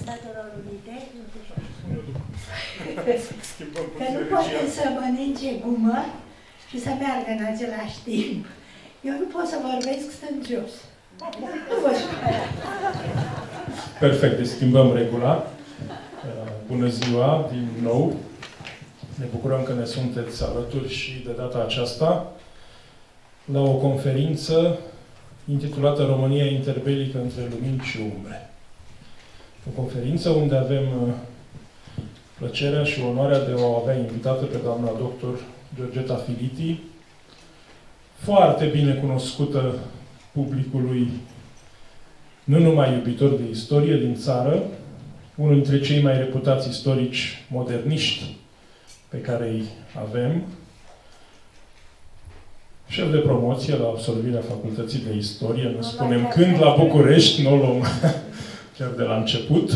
Statelor Unite că nu poate să mănânce gumă și să meargă în același timp. Eu nu pot să vorbesc stând jos. Nu vă supăra. Perfect, deci schimbăm regula. Bună ziua, din nou. Ne bucurăm că ne sunteți alături și de data aceasta la o conferință intitulată România interbelică între lumini și umbre. O conferință unde avem plăcerea și onoarea de a avea invitată pe doamna doctor Georgeta Filiti, foarte bine cunoscută publicului, nu numai iubitor de istorie din țară, unul dintre cei mai reputați istorici moderniști pe care îi avem, șef de promoție la absolvirea Facultății de Istorie, nu spunem când, la București, nu o luăm chiar de la început.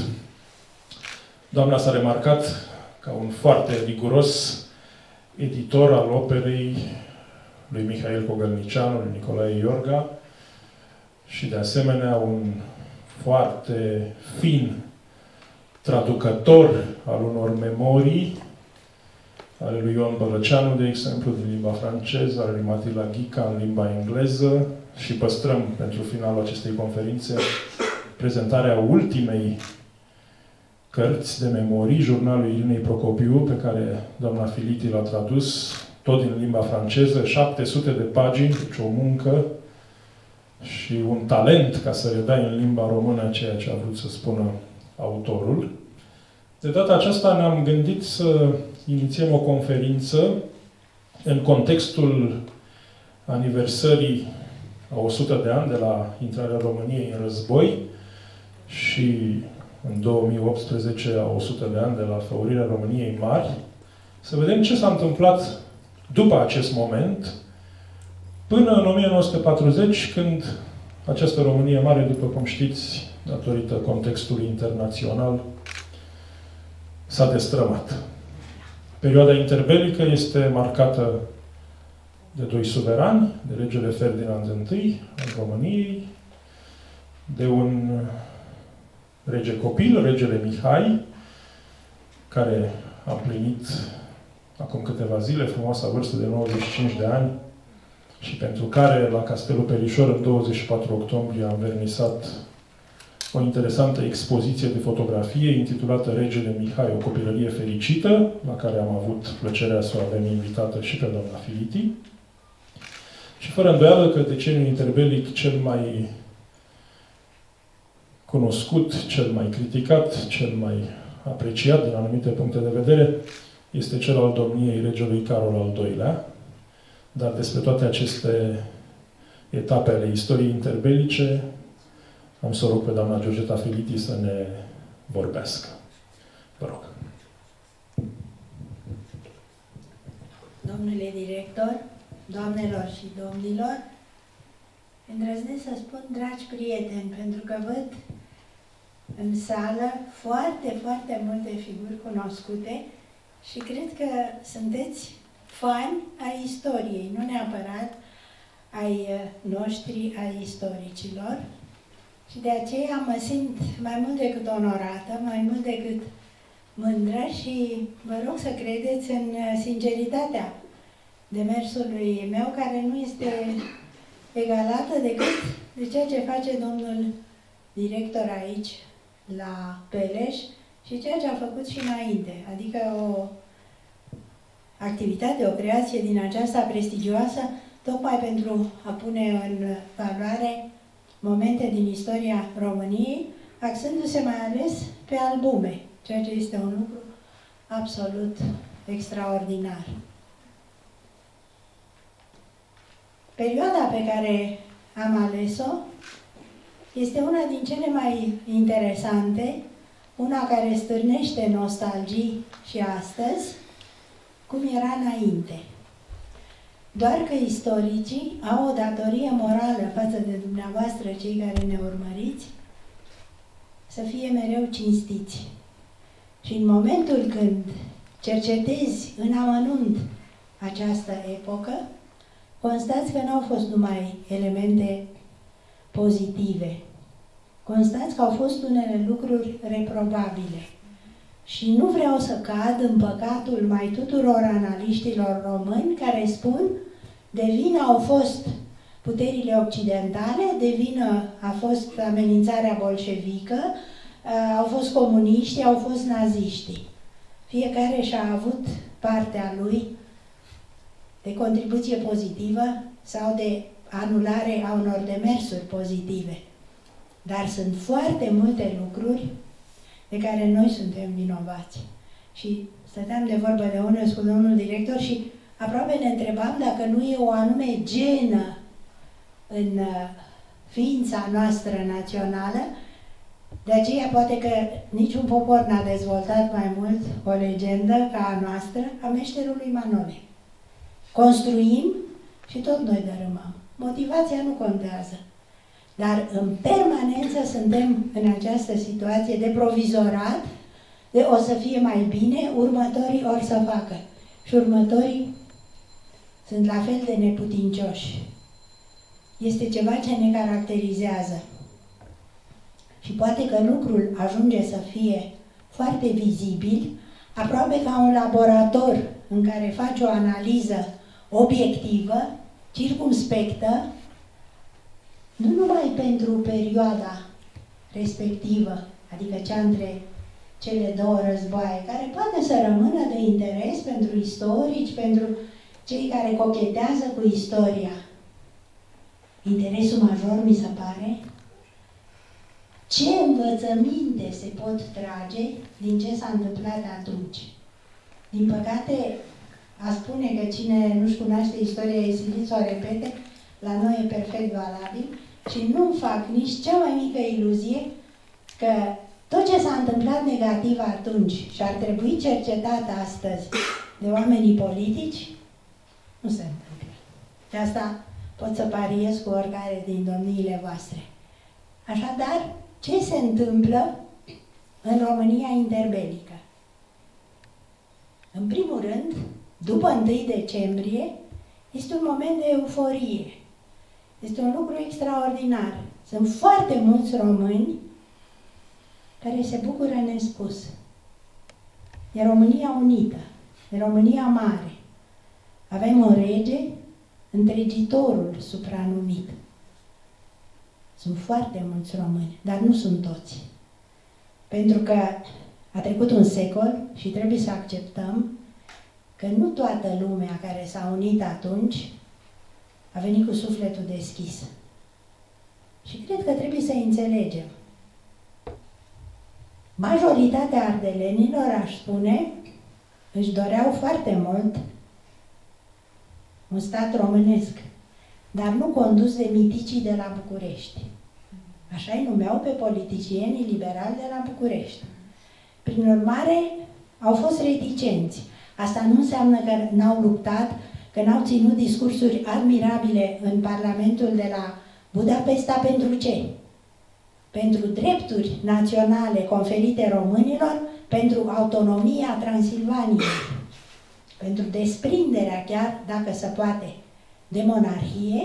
Doamna s-a remarcat ca un foarte riguros editor al operei lui Mihail Cogălnicianu, lui Nicolae Iorga și de asemenea un foarte fin traducător al unor memorii ale lui Ion Bălăceanu, de exemplu, din limba franceză, ale lui Matila Ghica în limba engleză și păstrăm pentru finalul acestei conferințe prezentarea ultimei cărți de memorii, jurnalul Irinei Procopiu, pe care doamna Filiti l-a tradus, tot din limba franceză, 700 de pagini, deci o muncă și un talent ca să redai în limba română ceea ce a vrut să spună autorul. De data aceasta ne-am gândit să inițiem o conferință în contextul aniversării a 100 de ani de la intrarea României în război și în 2018 a 100 de ani de la făurirea României Mari, să vedem ce s-a întâmplat după acest moment, până în 1940, când această Românie Mare, după cum știți, datorită contextului internațional, s-a destrămat. Perioada interbelică este marcată de doi suverani, de regele Ferdinand I al României, de un rege copil, regele Mihai, care a împlinit acum câteva zile frumoasa vârstă de 95 de ani și pentru care la Castelul Perișor în 24 octombrie am vernisat o interesantă expoziție de fotografie intitulată Regele Mihai, o copilărie fericită, la care am avut plăcerea să o avem invitată și pe doamna Filiti. Și fără îndoială că deceniul interbelic cel mai cunoscut, cel mai criticat, cel mai apreciat din anumite puncte de vedere, este cel al domniei regelui Carol al II-lea. Dar despre toate aceste etape ale istoriei interbelice am să rog pe doamna Georgeta Filiti să ne vorbească. Vă rog. Domnule director, doamnelor și domnilor, îndrăznesc să spun dragi prieteni, pentru că văd în sală foarte, foarte multe figuri cunoscute și cred că sunteți fani ai istoriei, nu neapărat ai noștri, ai istoricilor. Și de aceea mă simt mai mult decât onorată, mai mult decât mândră și vă rog să credeți în sinceritatea demersului meu, care nu este egalată decât de ceea ce face domnul director aici, la Peleș, și ceea ce a făcut și înainte. Adică o activitate, o creație din aceasta prestigioasă, tocmai pentru a pune în valoare momente din istoria României, axându-se mai ales pe albume, ceea ce este un lucru absolut extraordinar. Perioada pe care am ales-o este una din cele mai interesante, una care stârnește nostalgii și astăzi, cum era înainte. Doar că istoricii au o datorie morală față de dumneavoastră, cei care ne urmăriți, să fie mereu cinstiți. Și în momentul când cercetezi în amănunt această epocă, constați că nu au fost numai elemente pozitive. constați că au fost unele lucruri reprobabile. Și nu vreau să cad în păcatul mai tuturor analiștilor români care spun de vină au fost puterile occidentale, de vină a fost amenințarea bolșevică, au fost comuniștii, au fost naziștii. Fiecare și-a avut partea lui de contribuție pozitivă sau de anulare a unor demersuri pozitive. Dar sunt foarte multe lucruri de care noi suntem vinovați. Și stăteam de vorbă de unul cu domnul director și aproape ne întrebam dacă nu e o anume genă în ființa noastră națională. De aceea poate că niciun popor n-a dezvoltat mai mult o legendă ca a noastră, a meșterului Manole. Construim și tot noi dărâmăm. Motivația nu contează. Dar în permanență suntem în această situație de provizorat, de o să fie mai bine, următorii or să facă. Și următorii sunt la fel de neputincioși. Este ceva ce ne caracterizează. Și poate că lucrul ajunge să fie foarte vizibil, aproape ca un laborator în care faci o analiză obiectivă, circumspectă, nu numai pentru perioada respectivă, adică cea între cele două războaie, care poate să rămână de interes pentru istorici, pentru cei care cochetează cu istoria. Interesul major, mi se pare, ce învățăminte se pot trage din ce s-a întâmplat atunci. Din păcate, a spune că cine nu-și cunoaște istoria e silit să o repete, la noi e perfect valabil și nu fac nici cea mai mică iluzie că tot ce s-a întâmplat negativ atunci și ar trebui cercetat astăzi de oamenii politici, nu se întâmplă. De asta pot să pariez cu oricare din domniile voastre. Așadar, ce se întâmplă în România interbelică? În primul rând, după 1 decembrie, este un moment de euforie. Este un lucru extraordinar. Sunt foarte mulți români care se bucură nespus. E România unită, e România mare. Avem un rege, întregitorul supranumit. Sunt foarte mulți români, dar nu sunt toți. Pentru că a trecut un secol și trebuie să acceptăm că nu toată lumea care s-a unit atunci a venit cu sufletul deschis. Și cred că trebuie să înțelegem. Majoritatea ardelenilor, aș spune, își doreau foarte mult un stat românesc, dar nu condus de miticii de la București. Așa îi numeau pe politicienii liberali de la București. Prin urmare, au fost reticenți. Asta nu înseamnă că n-au luptat, că n-au ținut discursuri admirabile în Parlamentul de la Budapesta. Pentru ce? Pentru drepturi naționale conferite românilor, pentru autonomia Transilvaniei, pentru desprinderea chiar, dacă se poate, de monarhie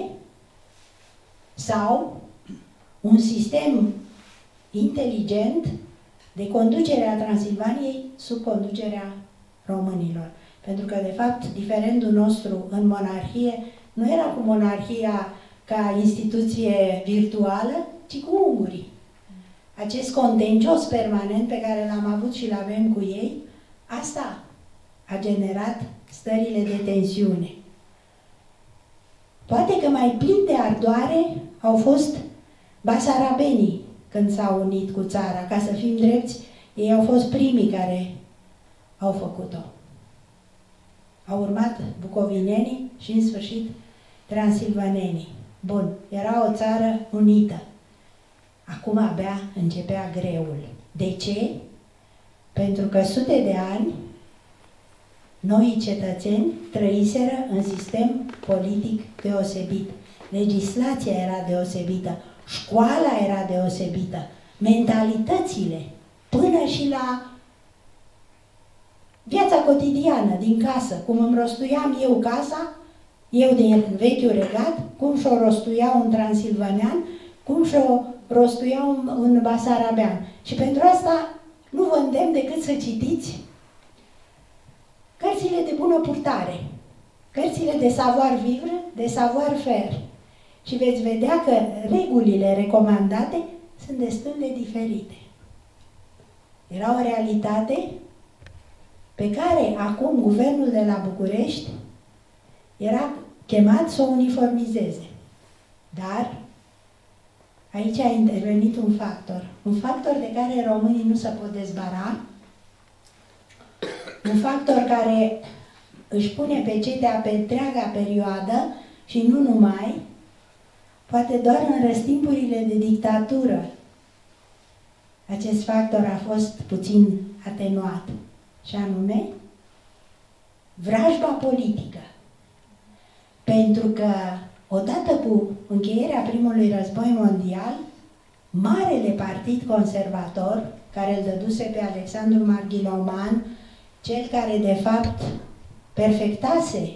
sau un sistem inteligent de conducere a Transilvaniei sub conducerea românilor. Pentru că, de fapt, diferendul nostru în monarhie nu era cu monarhia ca instituție virtuală, ci cu ungurii. Acest contencios permanent pe care l-am avut și l avem cu ei, asta a generat stările de tensiune. Poate că mai plini de ardoare au fost basarabenii când s-au unit cu țara. Ca să fim drepți, ei au fost primii care au făcut-o. Au urmat bucovinenii și, în sfârșit, transilvanenii. Bun, era o țară unită. Acum abia începea greul. De ce? Pentru că sute de ani noi cetățeni trăiseră în sistem politic deosebit. Legislația era deosebită, școala era deosebită, mentalitățile, până și la viața cotidiană din casă, cum îmi rostuiam eu casa, eu din vechiul regat, cum și-o rostuia un transilvanean, cum și-o rostuiau un basarabean. Și pentru asta nu vă îndemn decât să citiți cărțile de bună purtare, cărțile de savoir-vivre, de savoir-faire. Și veți vedea că regulile recomandate sunt destul de diferite. Era o realitate pe care acum guvernul de la București era chemat să o uniformizeze. Dar aici a intervenit un factor de care românii nu se pot dezbara, un factor care își pune pecetea pe întreaga perioadă și nu numai, poate doar în răstimpurile de dictatură. Acest factor a fost puțin atenuat, și anume vrajba politică. Pentru că, odată cu încheierea primului război mondial, marele partid conservator, care îl dăduse pe Alexandru Marghiloman, cel care, de fapt, perfectase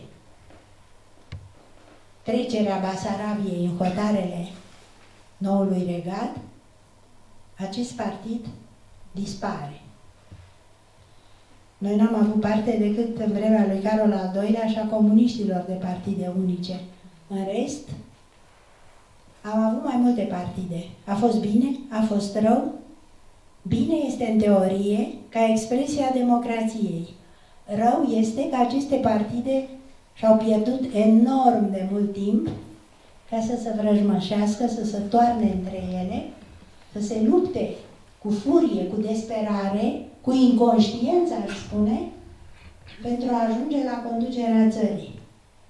trecerea Basarabiei în hotarele noului regat, acest partid dispare. Noi n-am avut parte decât în vremea lui Carol al II-lea și a comuniștilor de partide unice. În rest, am avut mai multe partide. A fost bine, a fost rău. Bine este în teorie ca expresia democrației. Rău este că aceste partide și-au pierdut enorm de mult timp ca să se vrăjmășească, să se toarne între ele, să se lupte cu furie, cu desperare, cu inconștiență, aș spune, pentru a ajunge la conducerea țării.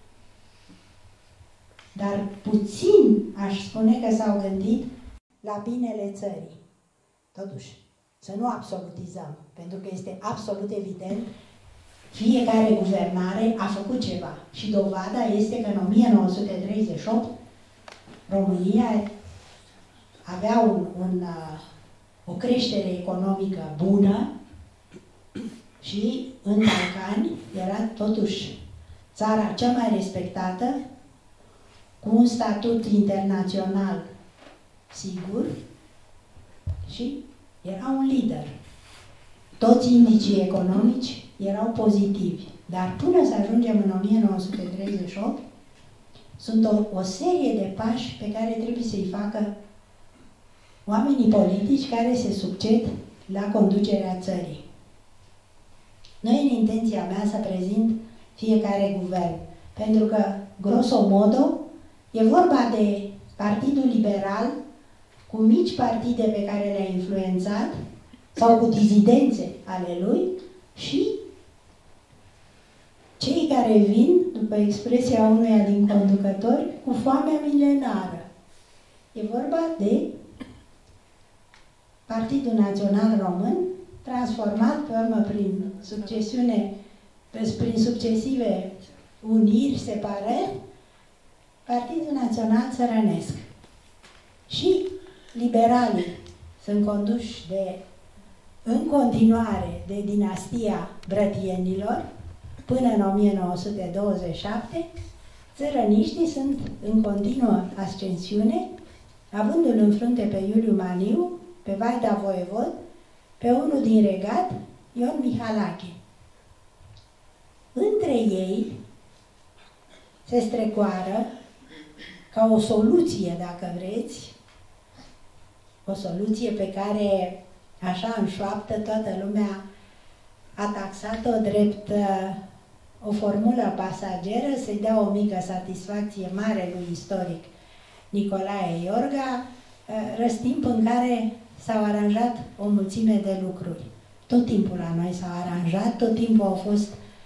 Dar puțin aș spune că s-au gândit la binele țării. Totuși, să nu absolutizăm, pentru că este absolut evident, fiecare guvernare a făcut ceva. Și dovada este că în 1938 România avea o creștere economică bună și în Balcani era totuși țara cea mai respectată, cu un statut internațional sigur și era un lider. Toți indicii economici erau pozitivi, dar până să ajungem în 1938, sunt o serie de pași pe care trebuie să-i facă oamenii politici care se succed la conducerea țării. Nu e în intenția mea să prezint fiecare guvern, pentru că, grosomodo, e vorba de Partidul Liberal, cu mici partide pe care le-a influențat, sau cu dizidențe ale lui, și cei care vin, după expresia unuia din conducători, cu foamea milenară. E vorba de Partidul Național Român, transformat pe urmă prin succesive uniri, separări, Partidul Național Țărănesc. Și liberalii sunt conduși în continuare de dinastia Brătienilor până în 1927, țărăniștii sunt în continuă ascensiune, avându-l în frunte pe Iuliu Maniu, pe Vaida Voievod, pe unul din regat, Ion Mihalache. Între ei se strecoară ca o soluție, dacă vreți, o soluție pe care, așa în șoaptă, toată lumea a taxat-o drept o formulă pasageră, să-i dea o mică satisfacție mare lui istoric Nicolae Iorga, răstimp în care s-au aranjat o mulțime de lucruri. Tot timpul la noi s-au aranjat, tot timpul au fost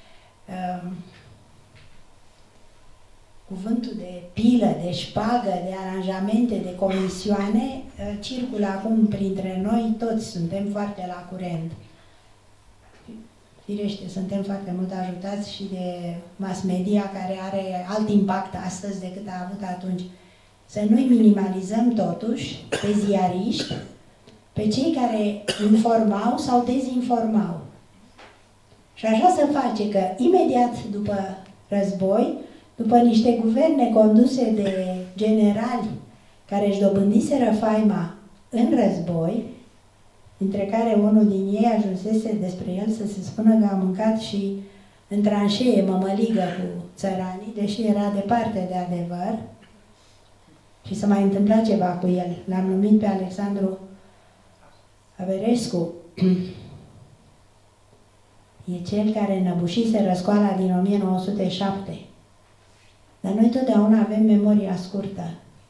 cuvântul de pilă, de șpagă, de aranjamente, de comisioane, circulă acum printre noi, toți suntem foarte la curent. Firește, suntem foarte mult ajutați și de mass media, care are alt impact astăzi decât a avut atunci. Să nu-i minimalizăm totuși pe ziariști, pe cei care informau sau dezinformau. Și așa se face că imediat după război, după niște guverne conduse de generali care își dobândiseră faima în război, dintre care unul din ei ajunsese despre el să se spună că a mâncat și în tranșee mămăligă cu țăranii, deși era departe de adevăr, și s-a mai întâmplat ceva cu el. L-am numit pe Alexandru Averescu. E cel care înăbușise răscoala din 1907. Dar noi totdeauna avem memoria scurtă.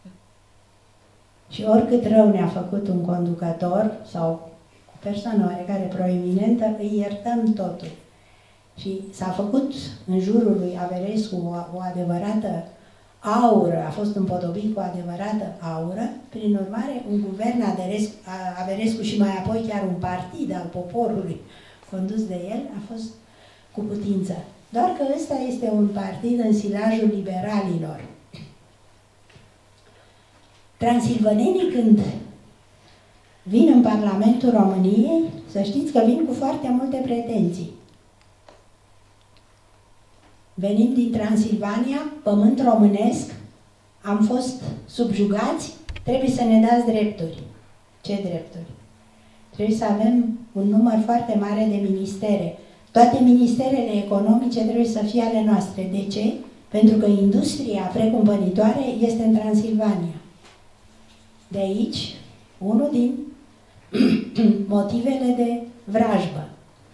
Și oricât rău ne-a făcut un conducător sau o persoană oarecare proeminentă, îi iertăm totul. Și s-a făcut în jurul lui Averescu o adevărată aură, a fost împodobit cu o adevărată aură. Prin urmare, un guvern Averescu și mai apoi chiar un partid al poporului condus de el a fost cu putință. Doar că ăsta este un partid în silajul liberalilor. Transilvanenii, când vin în Parlamentul României, să știți că vin cu foarte multe pretenții. Venim din Transilvania, pământ românesc, am fost subjugați, trebuie să ne dați drepturi. Ce drepturi? Trebuie să avem un număr foarte mare de ministere. Toate ministerele economice trebuie să fie ale noastre. De ce? Pentru că industria precumpănitoare este în Transilvania. De aici, unul din motivele de vrajbă.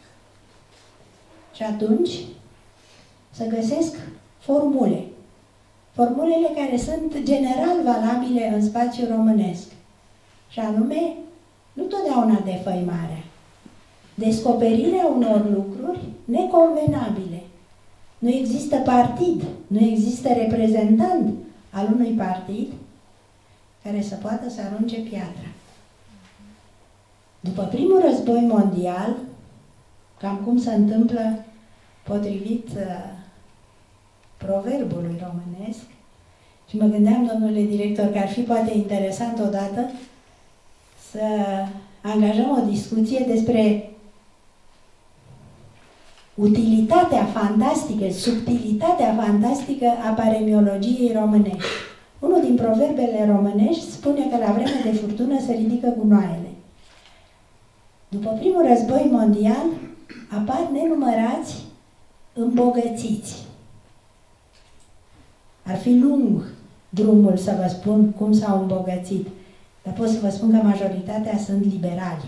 Și atunci să găsesc formule. Formulele care sunt general valabile în spațiul românesc. Și anume, nu totdeauna defăimarea. Descoperirea unor lucruri neconvenabile. Nu există partid, nu există reprezentant al unui partid care să poată să arunce piatra. După primul război mondial, cam cum se întâmplă potrivit proverbului românesc, și mă gândeam, domnule director, că ar fi poate interesant odată să angajăm o discuție despre utilitatea fantastică, subtilitatea fantastică a paremiologiei românești. Unul din proverbele românești spune că la vreme de furtună se ridică gunoaiele. După primul război mondial apar nenumărați îmbogățiți. Ar fi lung drumul să vă spun cum s-au îmbogățit, dar pot să vă spun că majoritatea sunt liberali.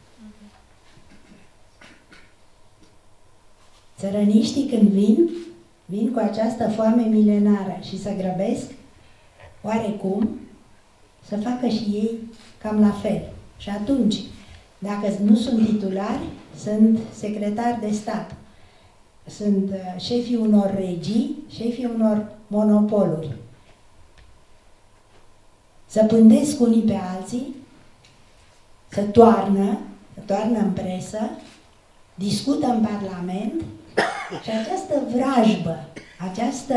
Țărăniștii când vin cu această foame milenară și să grăbesc oarecum să facă și ei cam la fel. Și atunci, dacă nu sunt titulari, sunt secretari de stat, sunt șefii unor regii, șefii unor monopoluri. Să pândesc unii pe alții, să toarnă în presă, discută în Parlament și această vrajbă, această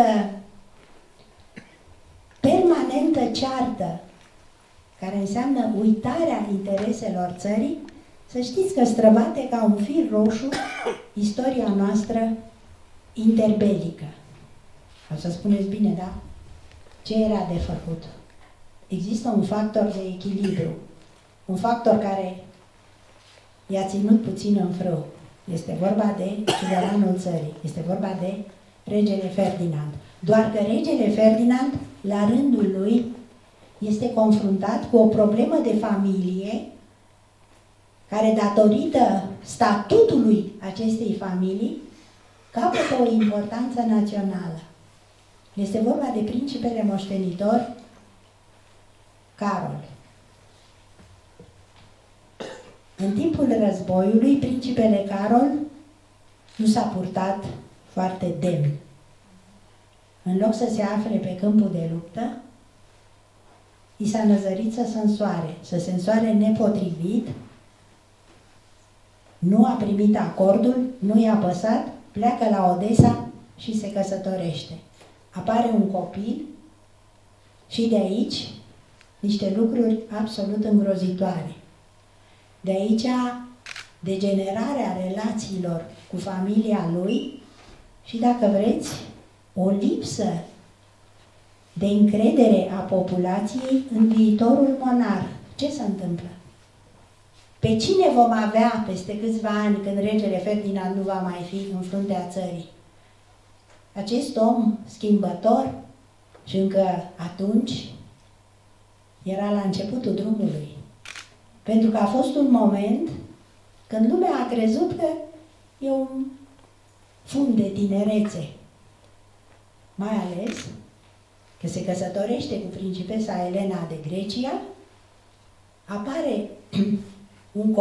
permanentă ceartă, care înseamnă uitarea intereselor țării, să știți că străbate ca un fir roșu istoria noastră interbelică. O să spuneți bine, da? Ce era de făcut? Există un factor de echilibru, un factor care i-a ținut puțin în frâu. Este vorba de suveranul țării, este vorba de regele Ferdinand. Doar că regele Ferdinand, la rândul lui, este confruntat cu o problemă de familie care, datorită statutului acestei familii, capătă o importanță națională. Este vorba de principele moștenitor Carol. În timpul războiului, principele Carol nu s-a purtat foarte demn. În loc să se afle pe câmpul de luptă, i s-a năzărit să se însoare nepotrivit, nu a primit acordul, nu i-a păsat, pleacă la Odessa și se căsătorește. Apare un copil și de aici niște lucruri absolut îngrozitoare. De aici degenerarea relațiilor cu familia lui și, dacă vreți, o lipsă de încredere a populației în viitorul monarh. Ce se întâmplă? Pe cine vom avea peste câțiva ani când regele Ferdinand nu va mai fi în fruntea țării? Acest om schimbător și încă atunci era la începutul drumului. Pentru că a fost un moment când lumea a crezut că e un fum de tinerețe. Mai ales că se căsătorește cu principesa Elena de Grecia, apare un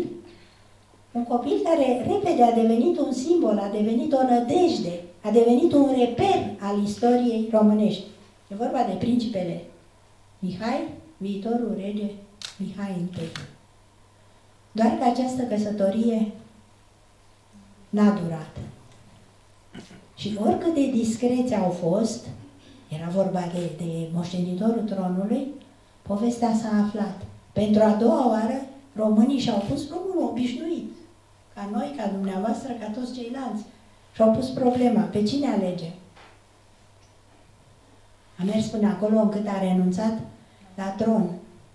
copil care repede a devenit un simbol, a devenit o nădejde, a devenit un reper al istoriei românești. E vorba de principele Mihai, viitorul rege Mihai I. Doar că această căsătorie n-a durat. Și oricât de discreți au fost, era vorba de moștenitorul tronului, povestea s-a aflat. Pentru a doua oară, românii și-au pus drumul obișnuit, ca noi, ca dumneavoastră, ca toți ceilalți. Și-au pus problema, pe cine alege? A mers până acolo încât a renunțat la tron.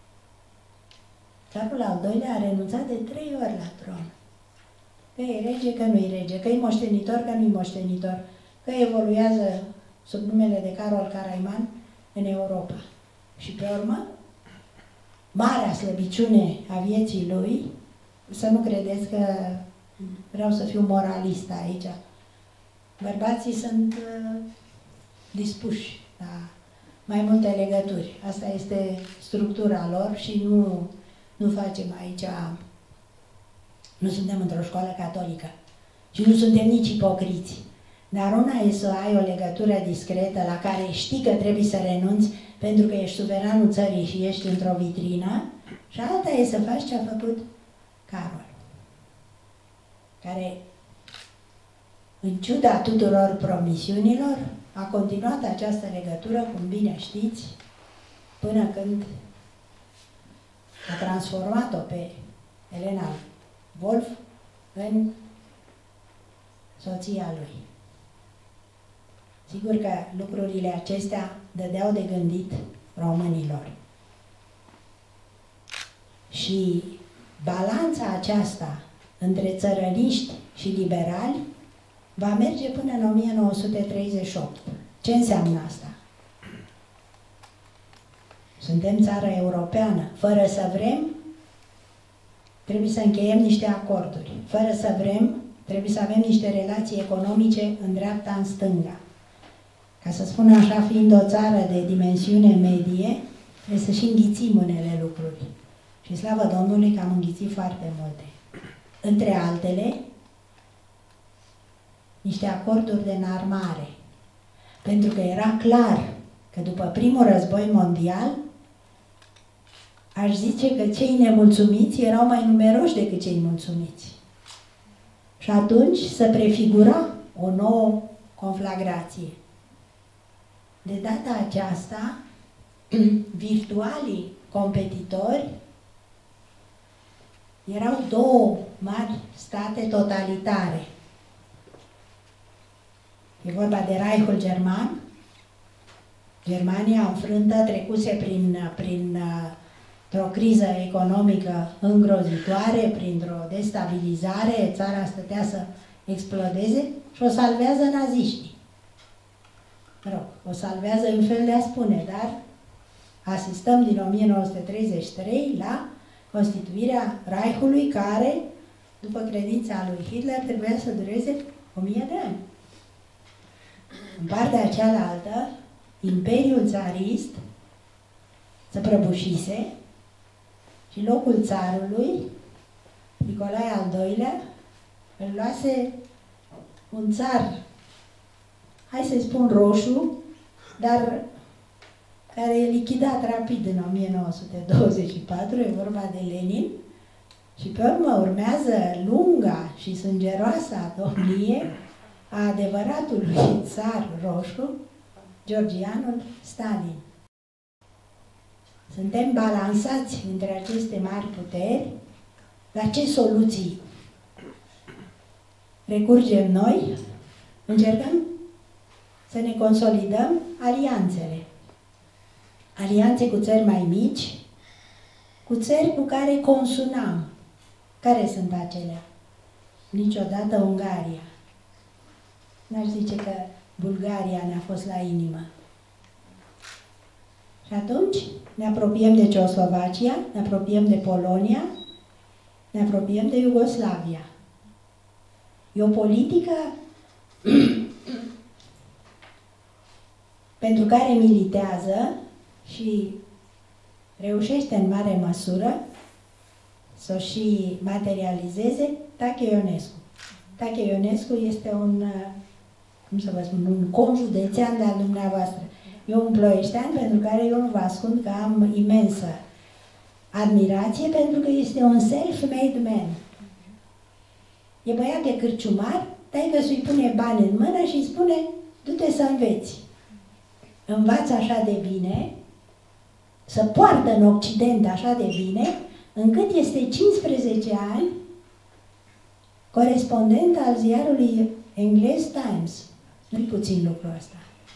Carol al II-lea a renunțat de 3 ori la tron. Că e rege, că nu-i rege, că e moștenitor, că nu-i moștenitor, că evoluează sub numele de Carol Caraiman în Europa. Și pe urmă, marea slăbiciune a vieții lui, să nu credeți că vreau să fiu moralistă aici. Bărbații sunt dispuși la mai multe legături. Asta este structura lor și nu facem aici, nu suntem într-o școală catolică și nu suntem nici ipocriți. Dar una e să ai o legătură discretă la care știi că trebuie să renunți pentru că ești suveranul țării și ești într-o vitrină, și alta e să faci ce a făcut Carol, care, în ciuda tuturor promisiunilor, a continuat această legătură, cum bine știți, până când a transformat-o pe Elena Wolf în soția lui. Sigur că lucrurile acestea dădeau de gândit românilor. Și balanța aceasta între țărăniști și liberali va merge până în 1938. Ce înseamnă asta? Suntem țară europeană. Fără să vrem, trebuie să încheiem niște acorduri. Fără să vrem, trebuie să avem niște relații economice în dreapta, în stânga. Ca să spun așa, fiind o țară de dimensiune medie, trebuie să și înghițim unele lucruri. Și slavă Domnului că am înghițit foarte multe. Între altele, niște acorduri de înarmare. Pentru că era clar că după primul război mondial, aș zice că cei nemulțumiți erau mai numeroși decât cei mulțumiți. Și atunci se prefigura o nouă conflagrație. De data aceasta, virtualii competitori erau 2 mari state totalitare. E vorba de Reichul German. Germania înfrântă trecuse printr-o criză economică îngrozitoare, printr-o destabilizare, țara stătea să explodeze și o salvează naziștii. Mă rog, o salvează în fel de a spune, dar asistăm din 1933 la constituirea Reichului, care, după credința lui Hitler, trebuia să dureze 1000 de ani. În partea cealaltă, Imperiul țarist se prăbușise și locul țarului, Nicolae al II-lea, îl luase un țar, hai să-i spun roșu, dar care e lichidat rapid în 1924, e vorba de Lenin, și pe urmă urmează lunga și sângeroasa domnie a adevăratului țar roșu, georgianul Stalin. Suntem balansați între aceste mari puteri. La ce soluții recurgem noi? Încercăm să ne consolidăm alianțele. Alianțe cu țări mai mici, cu țări cu care consumam. Care sunt acelea? Niciodată Ungaria. N-aș zice că Bulgaria ne-a fost la inimă. Și atunci ne apropiem de Ceoslovacia, ne apropiem de Polonia, ne apropiem de Iugoslavia. E o politică pentru care militează și reușește în mare măsură să o și materializeze Tache Ionescu. Tache Ionescu este un, cum să vă spun, un conjudețean de-al dumneavoastră. Eu un ploieștean pentru care eu nu vă ascund că am imensă admirație pentru că este un self-made man. E băiat de cârciumar, taică să-i pune bani în mână și îi spune, du-te să înveți. Învață așa de bine, să poartă în Occident așa de bine, încât este 15 ani corespondent al ziarului englez Times. Nu-i puțin lucrul ăsta.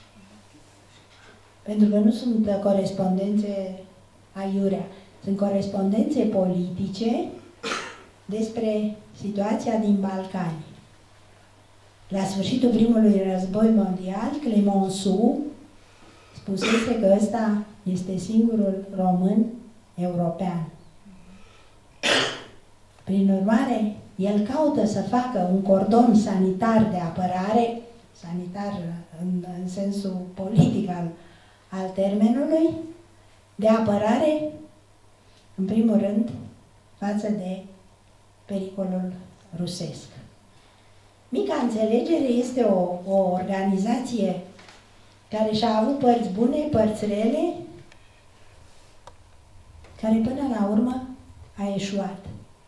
Pentru că nu sunt corespondențe aiurea, sunt corespondențe politice despre situația din Balcani. La sfârșitul primului război mondial, Clemenceau spusese că ăsta este singurul român european. Prin urmare, el caută să facă un cordon sanitar de apărare, sanitar în sensul politic al termenului, de apărare, în primul rând, față de pericolul rusesc. Mica Înțelegere este o organizație care și-a avut părți bune, părți rele, care până la urmă a eșuat.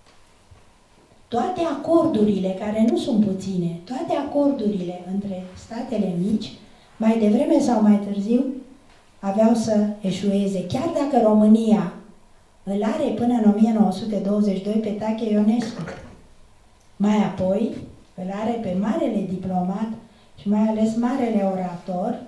Toate acordurile, care nu sunt puține, toate acordurile între statele mici, mai devreme sau mai târziu, aveau să eșueze. Chiar dacă România îl are până în 1922 pe Tache Ionescu, mai apoi îl are pe marele diplomat și mai ales marele orator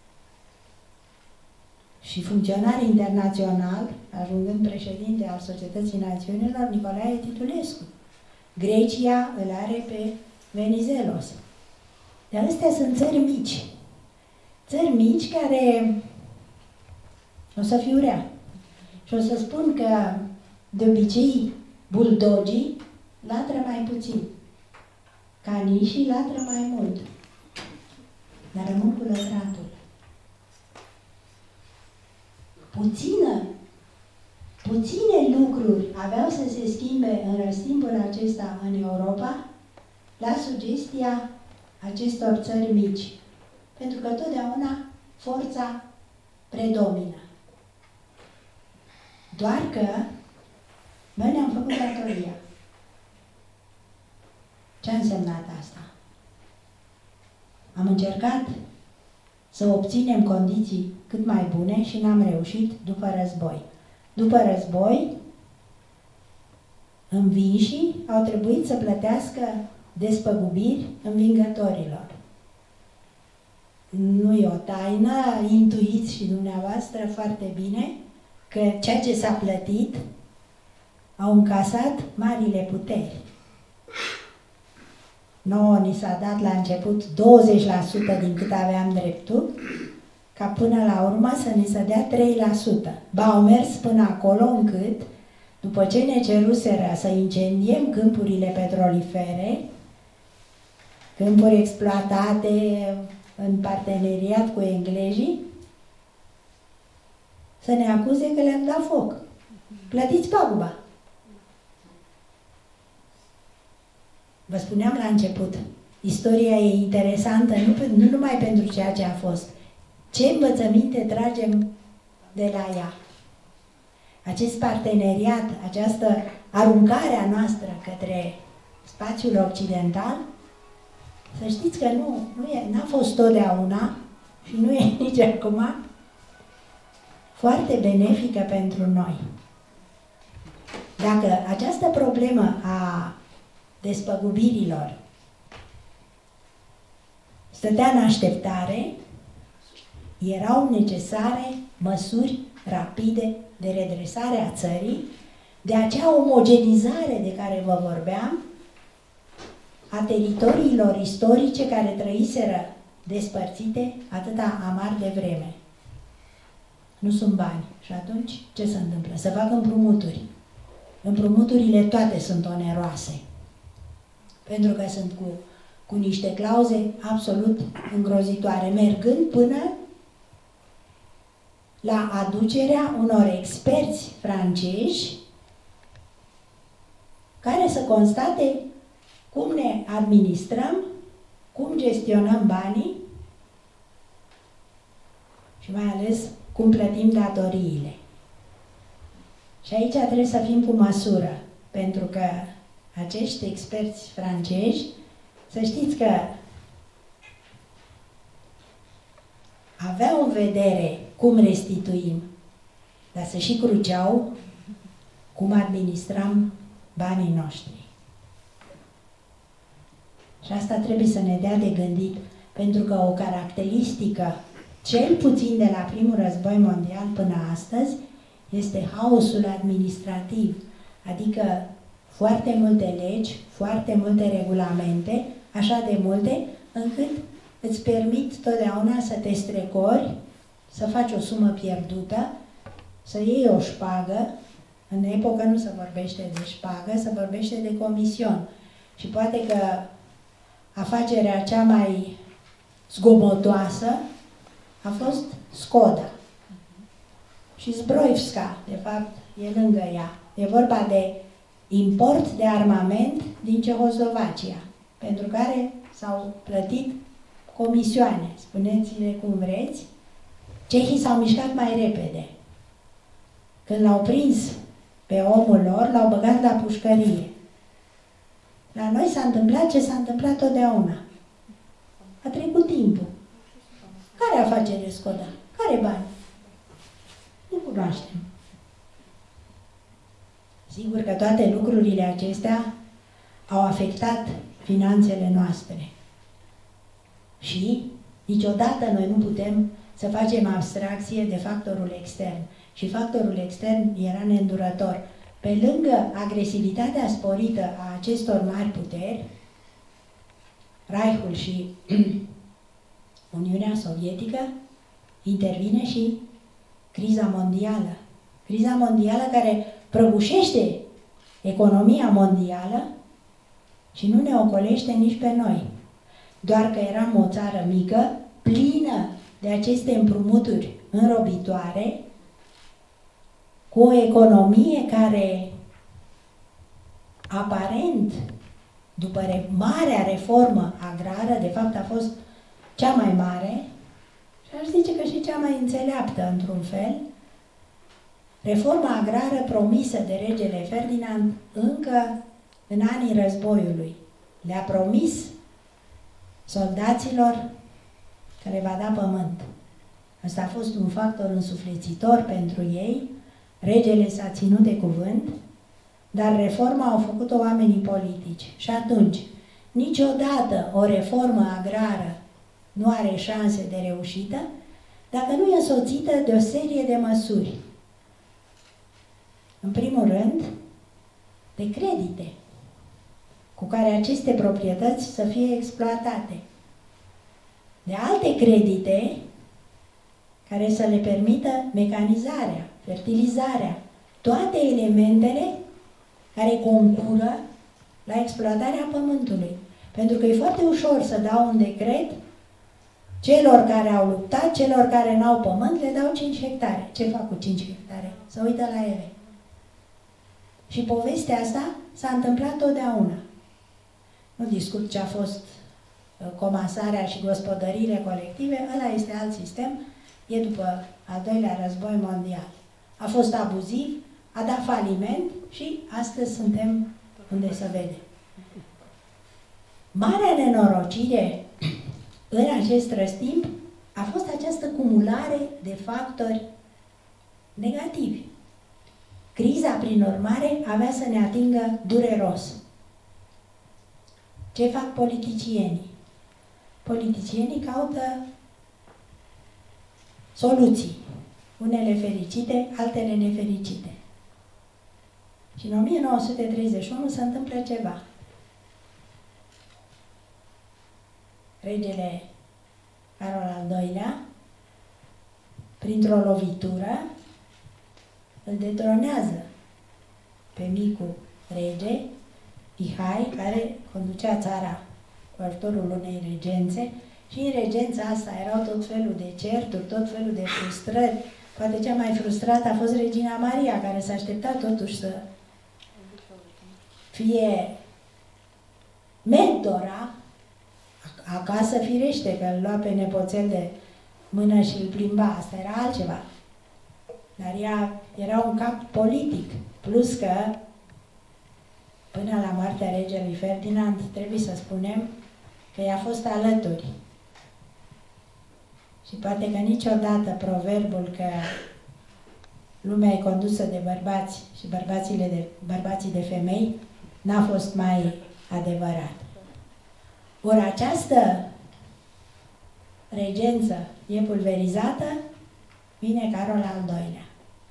și funcționar internațional, ajungând președinte al Societății Națiunilor, Nicolae Titulescu. Grecia îl are pe Venizelos. Dar astea sunt țări mici. Țări mici care, o să fiu rea, și o să spun că de obicei buldogii latră mai puțin. Canișii latră mai mult. Dar rămân cu lătratul. Puține lucruri aveau să se schimbe în răstimpul acesta în Europa la sugestia acestor țări mici. Pentru că totdeauna forța predomină. Doar că noi ne-am făcut datoria. Ce a însemnat asta? Am încercat să obținem condiții cât mai bune și n-am reușit după război. După război, învinșii au trebuit să plătească despăgubiri învingătorilor. Nu e o taină, intuiți și dumneavoastră foarte bine că ceea ce s-a plătit au încasat marile puteri. Nouă ni s-a dat la început 20% din cât aveam dreptul, ca până la urmă să ni se dea 3%. Ba, au mers până acolo încât, după ce ne ceruseră să incendiem câmpurile petrolifere, câmpuri exploatate în parteneriat cu englezii, să ne acuze că le-am dat foc. Plătiți paguba. Vă spuneam la început, istoria e interesantă nu numai pentru ceea ce a fost. Ce învățăminte tragem de la ea? Acest parteneriat, această aruncare a noastră către spațiul occidental, să știți că n-a fost totdeauna și nu e nici acum foarte benefică pentru noi. Dacă această problemă a despăgubirilor stătea în așteptare, erau necesare măsuri rapide de redresare a țării, de acea omogenizare de care vă vorbeam, a teritoriilor istorice care trăiseră despărțite atâta amar de vreme. Nu sunt bani. Și atunci, ce se întâmplă? Se fac împrumuturi. Împrumuturile toate sunt oneroase. Pentru că sunt cu niște clauze absolut îngrozitoare, mergând până la aducerea unor experți francezi care să constate cum ne administrăm, cum gestionăm banii și mai ales cum plătim datoriile. Și aici trebuie să fim cu măsură, pentru că acești experți francezi, să știți că aveau în vedere cum restituim, dar să și cruceau cum administrăm banii noștri. Și asta trebuie să ne dea de gândit, pentru că o caracteristică, cel puțin de la primul război mondial până astăzi, este haosul administrativ, adică foarte multe legi, foarte multe regulamente, așa de multe, încât îți permit totdeauna să te strecori, să faci o sumă pierdută, să iei o șpagă. În epocă nu se vorbește de șpagă, se vorbește de comision. Și poate că afacerea cea mai zgomotoasă a fost Skoda. Și Zbrojevska, de fapt, e lângă ea. E vorba de import de armament din Cehoslovacia, pentru care s-au plătit comisioane, spuneți-le cum vreți. Cehii s-au mișcat mai repede. Când l-au prins pe omul lor, l-au băgat la pușcărie. La noi s-a întâmplat ce s-a întâmplat totdeauna. A trecut timpul. Care afacere Skoda? Care bani? Nu cunoaștem. Sigur că toate lucrurile acestea au afectat finanțele noastre. Și niciodată noi nu putem să facem abstracție de factorul extern. Și factorul extern era neîndurător. Pe lângă agresivitatea sporită a acestor mari puteri, Reichul și Uniunea Sovietică, intervine și criza mondială. Criza mondială care prăbușește economia mondială și nu ne ocolește nici pe noi. Doar că eram o țară mică, plină de aceste împrumuturi înrobitoare, cu o economie care, aparent, după marea reformă agrară, de fapt a fost cea mai mare, și aș zice că și cea mai înțeleaptă, într-un fel, reforma agrară promisă de regele Ferdinand încă în anii războiului. Le-a promis soldaților că le va da pământ. Ăsta a fost un factor însuflețitor pentru ei. Regele s-a ținut de cuvânt, dar reforma au făcut-o oamenii politici. Și atunci, niciodată o reformă agrară nu are șanse de reușită dacă nu e însoțită de o serie de măsuri. În primul rând, de credite, cu care aceste proprietăți să fie exploatate. De alte credite care să le permită mecanizarea, fertilizarea, toate elementele care concură la exploatarea pământului. Pentru că e foarte ușor să dau un decret celor care au luptat, celor care n-au pământ, le dau 5 hectare. Ce fac cu 5 hectare? Să uită la ele. Și povestea asta s-a întâmplat totdeauna. Nu discut ce a fost comasarea și gospodăriile colective, ăla este alt sistem, e după al doilea război mondial. A fost abuziv, a dat faliment și astăzi suntem unde se vede. Marea nenorocire în acest răstimp a fost această cumulare de factori negativi. Criza, prin urmare, avea să ne atingă dureros. Ce fac politicienii? Politicienii caută soluții, unele fericite, altele nefericite. Și în 1931 se întâmplă ceva. Regele Carol al II-lea, printr-o lovitură, îl detronează pe micul rege, Mihai, care conducea țara cu ajutorul unei regențe, și în regența asta erau tot felul de certuri, tot felul de frustrări. Poate cea mai frustrată a fost Regina Maria, care s-a așteptat totuși să fie mentora acasă, firește, că îl lua pe nepoțel de mână și îl plimba, asta era altceva. Dar ea era un cap politic, plus că până la moartea regelui Ferdinand, trebuie să spunem că i-a fost alături. Și poate că niciodată proverbul că lumea e condusă de bărbați și bărbații de femei n-a fost mai adevărat. Ori această regență e pulverizată, vine Carol al II-lea.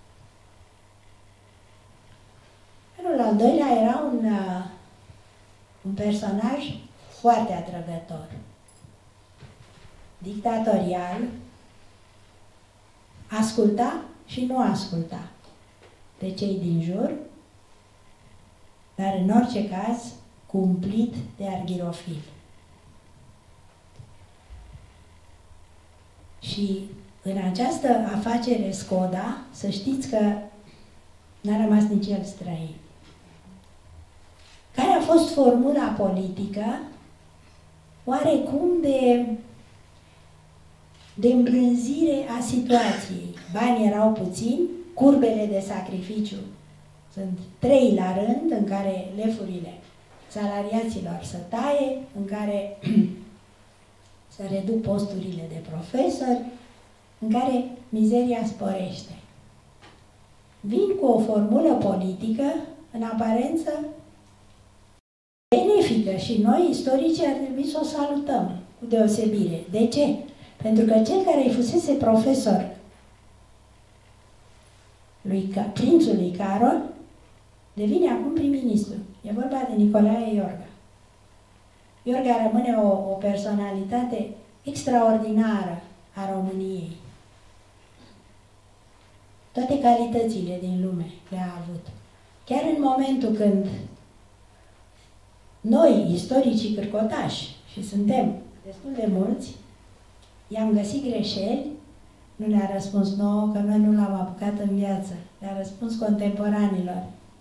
Carol al II-lea era un personaj foarte atrăgător, dictatorial, asculta și nu asculta de cei din jur, dar în orice caz cumplit de arghirofil. Și în această afacere Skoda, să știți că n-a rămas nici el străin. Care a fost formula politică? Oarecum de îmbrânzire a situației. Banii erau puțini, curbele de sacrificiu sunt 3 la rând, în care lefurile salariaților se taie, în care se reduc posturile de profesori, în care mizeria sporește. Vin cu o formulă politică, în aparență, benefică și noi, istoricii, ar trebui să o salutăm cu deosebire. De ce? Pentru că cel care îi fusese profesor prințului Carol devine acum prim-ministru. E vorba de Nicolae Iorga. Iorga rămâne o personalitate extraordinară a României. Toate calitățile din lume le-a avut. Chiar în momentul când noi, istoricii cârcotași, și suntem destul de mulți, i-am găsit greșeli, nu ne-a răspuns nouă, că noi nu l-am apucat în viață. Le-a răspuns contemporanilor.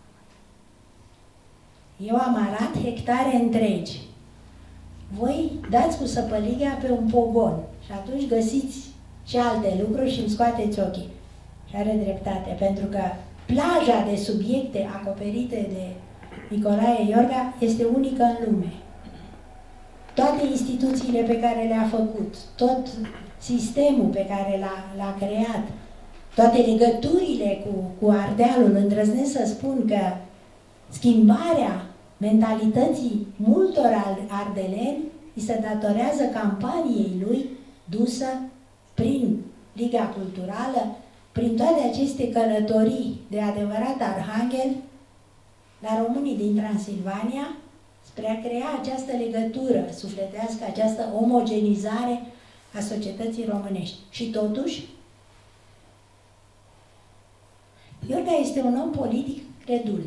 Eu am arat hectare întregi. Voi dați cu săpăliga pe un pogon și atunci găsiți și alte lucruri și îmi scoateți ochii. Și are dreptate, pentru că plaja de subiecte acoperite de Nicolae Iorga este unică în lume. Toate instituțiile pe care le-a făcut, tot sistemul pe care l-a creat, toate legăturile cu Ardealul, îndrăznesc să spun că schimbarea mentalității multor ardeleni îi se datorează campaniei lui dusă prin Liga Culturală, prin toate aceste călătorii de adevărat arhanghel la românii din Transilvania, spre a crea această legătură sufletească, această omogenizare a societății românești. Și totuși, Iorga este un om politic credul.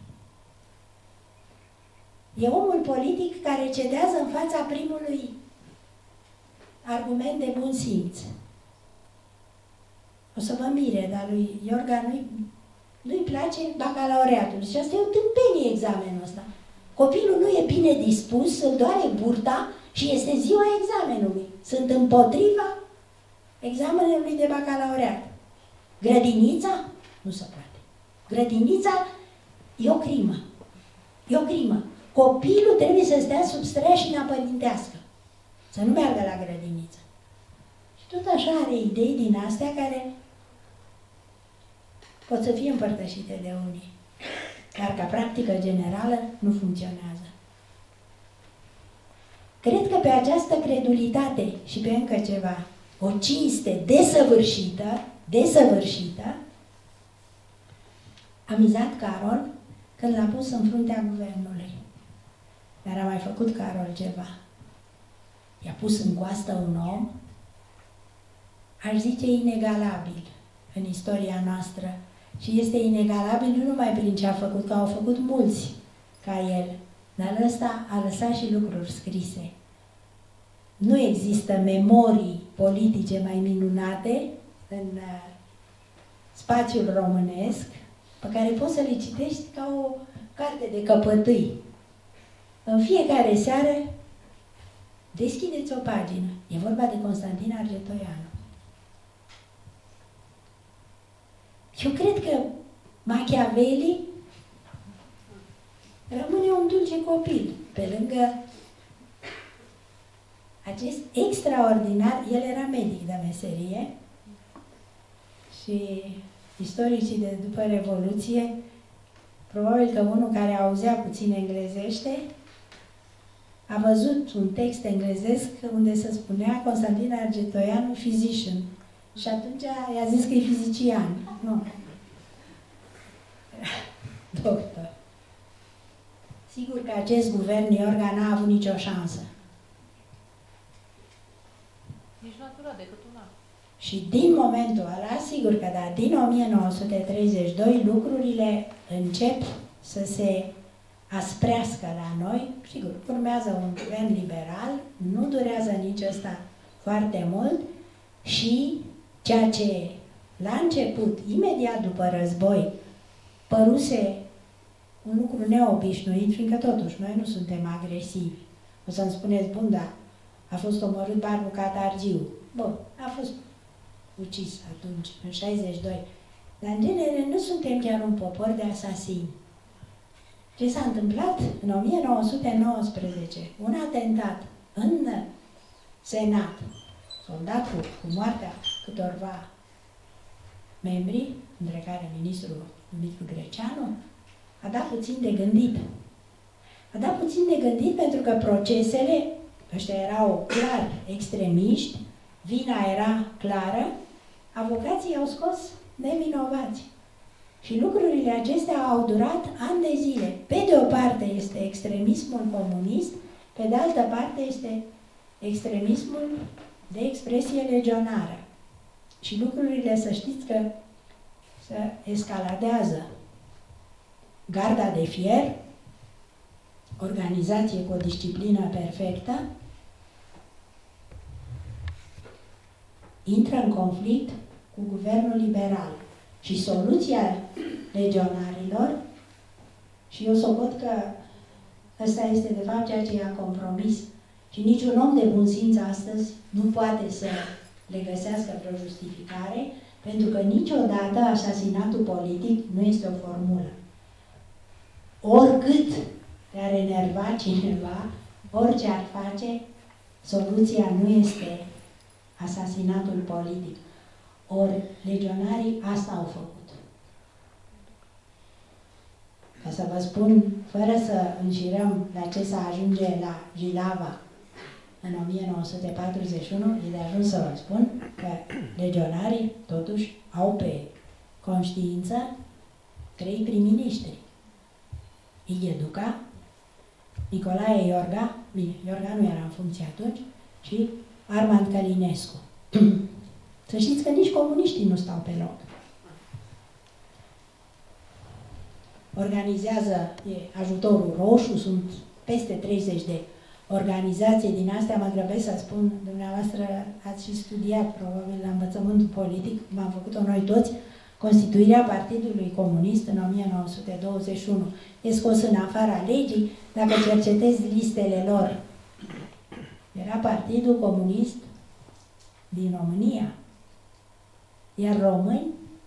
E omul politic care cedează în fața primului argument de bun simț. O să vă mire, dar lui Iorga nu-i place bacalaureatul. Și asta e o tâmpenie examenul ăsta. Copilul nu e bine dispus, îl doare burta și este ziua examenului. Sunt împotriva examenului de bacalaureat. Grădinița? Nu se poate. Grădinița e o crimă. E o crimă. Copilul trebuie să stea sub streașina părintească. Să nu meargă la grădiniță. Și tot așa are idei din astea care pot să fie împărtășite de unii. Dar ca practică generală nu funcționează. Cred că pe această credulitate și pe încă ceva, o cinste desăvârșită, a mizat Carol, când l-a pus în fruntea guvernului. Dar a mai făcut Carol ceva. I-a pus în coastă un om, aș zice, inegalabil în istoria noastră. Și este inegalabil nu numai prin ce a făcut, că au făcut mulți ca el, dar ăsta a lăsat și lucruri scrise. Nu există memorii politice mai minunate în spațiul românesc, pe care poți să le citești ca o carte de căpătâi. În fiecare seară deschideți o pagină. E vorba de Constantin Argetoianu. Eu cred că Machiavelli rămâne un dulce copil pe lângă acest extraordinar, el era medic de meserie și istoricii de după Revoluție, probabil că unul care auzea puțin englezește, a văzut un text englezesc unde se spunea Constantin Argetoianu, physician. Și atunci i-a zis că e fizician. Nu. Doctor. Sigur că acest guvern Iorga n-a avut nicio șansă. Nici nu a durat decât un an. Și din momentul ăla, sigur că da, din 1932 lucrurile încep să se asprească la noi. Sigur, urmează un guvern liberal, nu durează nici ăsta foarte mult și ceea ce la început, imediat după război, păruse un lucru neobișnuit, fiindcă totuși noi nu suntem agresivi. O să-mi spuneți, bun, da, a fost omorât Barbu Catargiu. Bun, a fost ucis atunci, în 62. Dar, în genere, nu suntem chiar un popor de asasini. Ce s-a întâmplat în 1919? Un atentat în Senat, soldatul cu moartea câtorva membri, între care ministrul Dumitru Greceanu, a dat puțin de gândit. A dat puțin de gândit pentru că procesele, ăștia erau clar extremiști, vina era clară, avocații au scos nevinovați. Și lucrurile acestea au durat ani de zile. Pe de o parte este extremismul comunist, pe de altă parte este extremismul de expresie legionară. Și lucrurile, să știți că se escaladează. Garda de fier, organizație cu o disciplină perfectă, intră în conflict cu guvernul liberal. Și soluția legionarilor, și eu socot că ăsta este de fapt ceea ce i-a compromis, și niciun om de bun simț astăzi nu poate să le găsească vreo justificare, pentru că niciodată asasinatul politic nu este o formulă. Oricât te-ar enerva cineva, orice ar face, soluția nu este asasinatul politic. Ori legionarii asta au făcut. Ca să vă spun, fără să înșirăm la ce s-a ajunge la Jilava în 1941, e de ajuns să vă spun că legionarii totuși au pe conștiință 3 prim-ministri. Ighe Duca, Nicolae Iorga, bine, Iorga nu era în funcție atunci, și Armand Călinescu. Să știți că nici comuniștii nu stau pe loc. Organizează Ajutorul Roșu, sunt peste 30 de organizații din astea, mă grăbesc să spun, dumneavoastră ați și studiat probabil la învățământul politic, cum am făcut-o noi toți, constituirea Partidului Comunist în 1921. E scos în afara legii, dacă cercetezi listele lor. Era Partidul Comunist din România. Iar români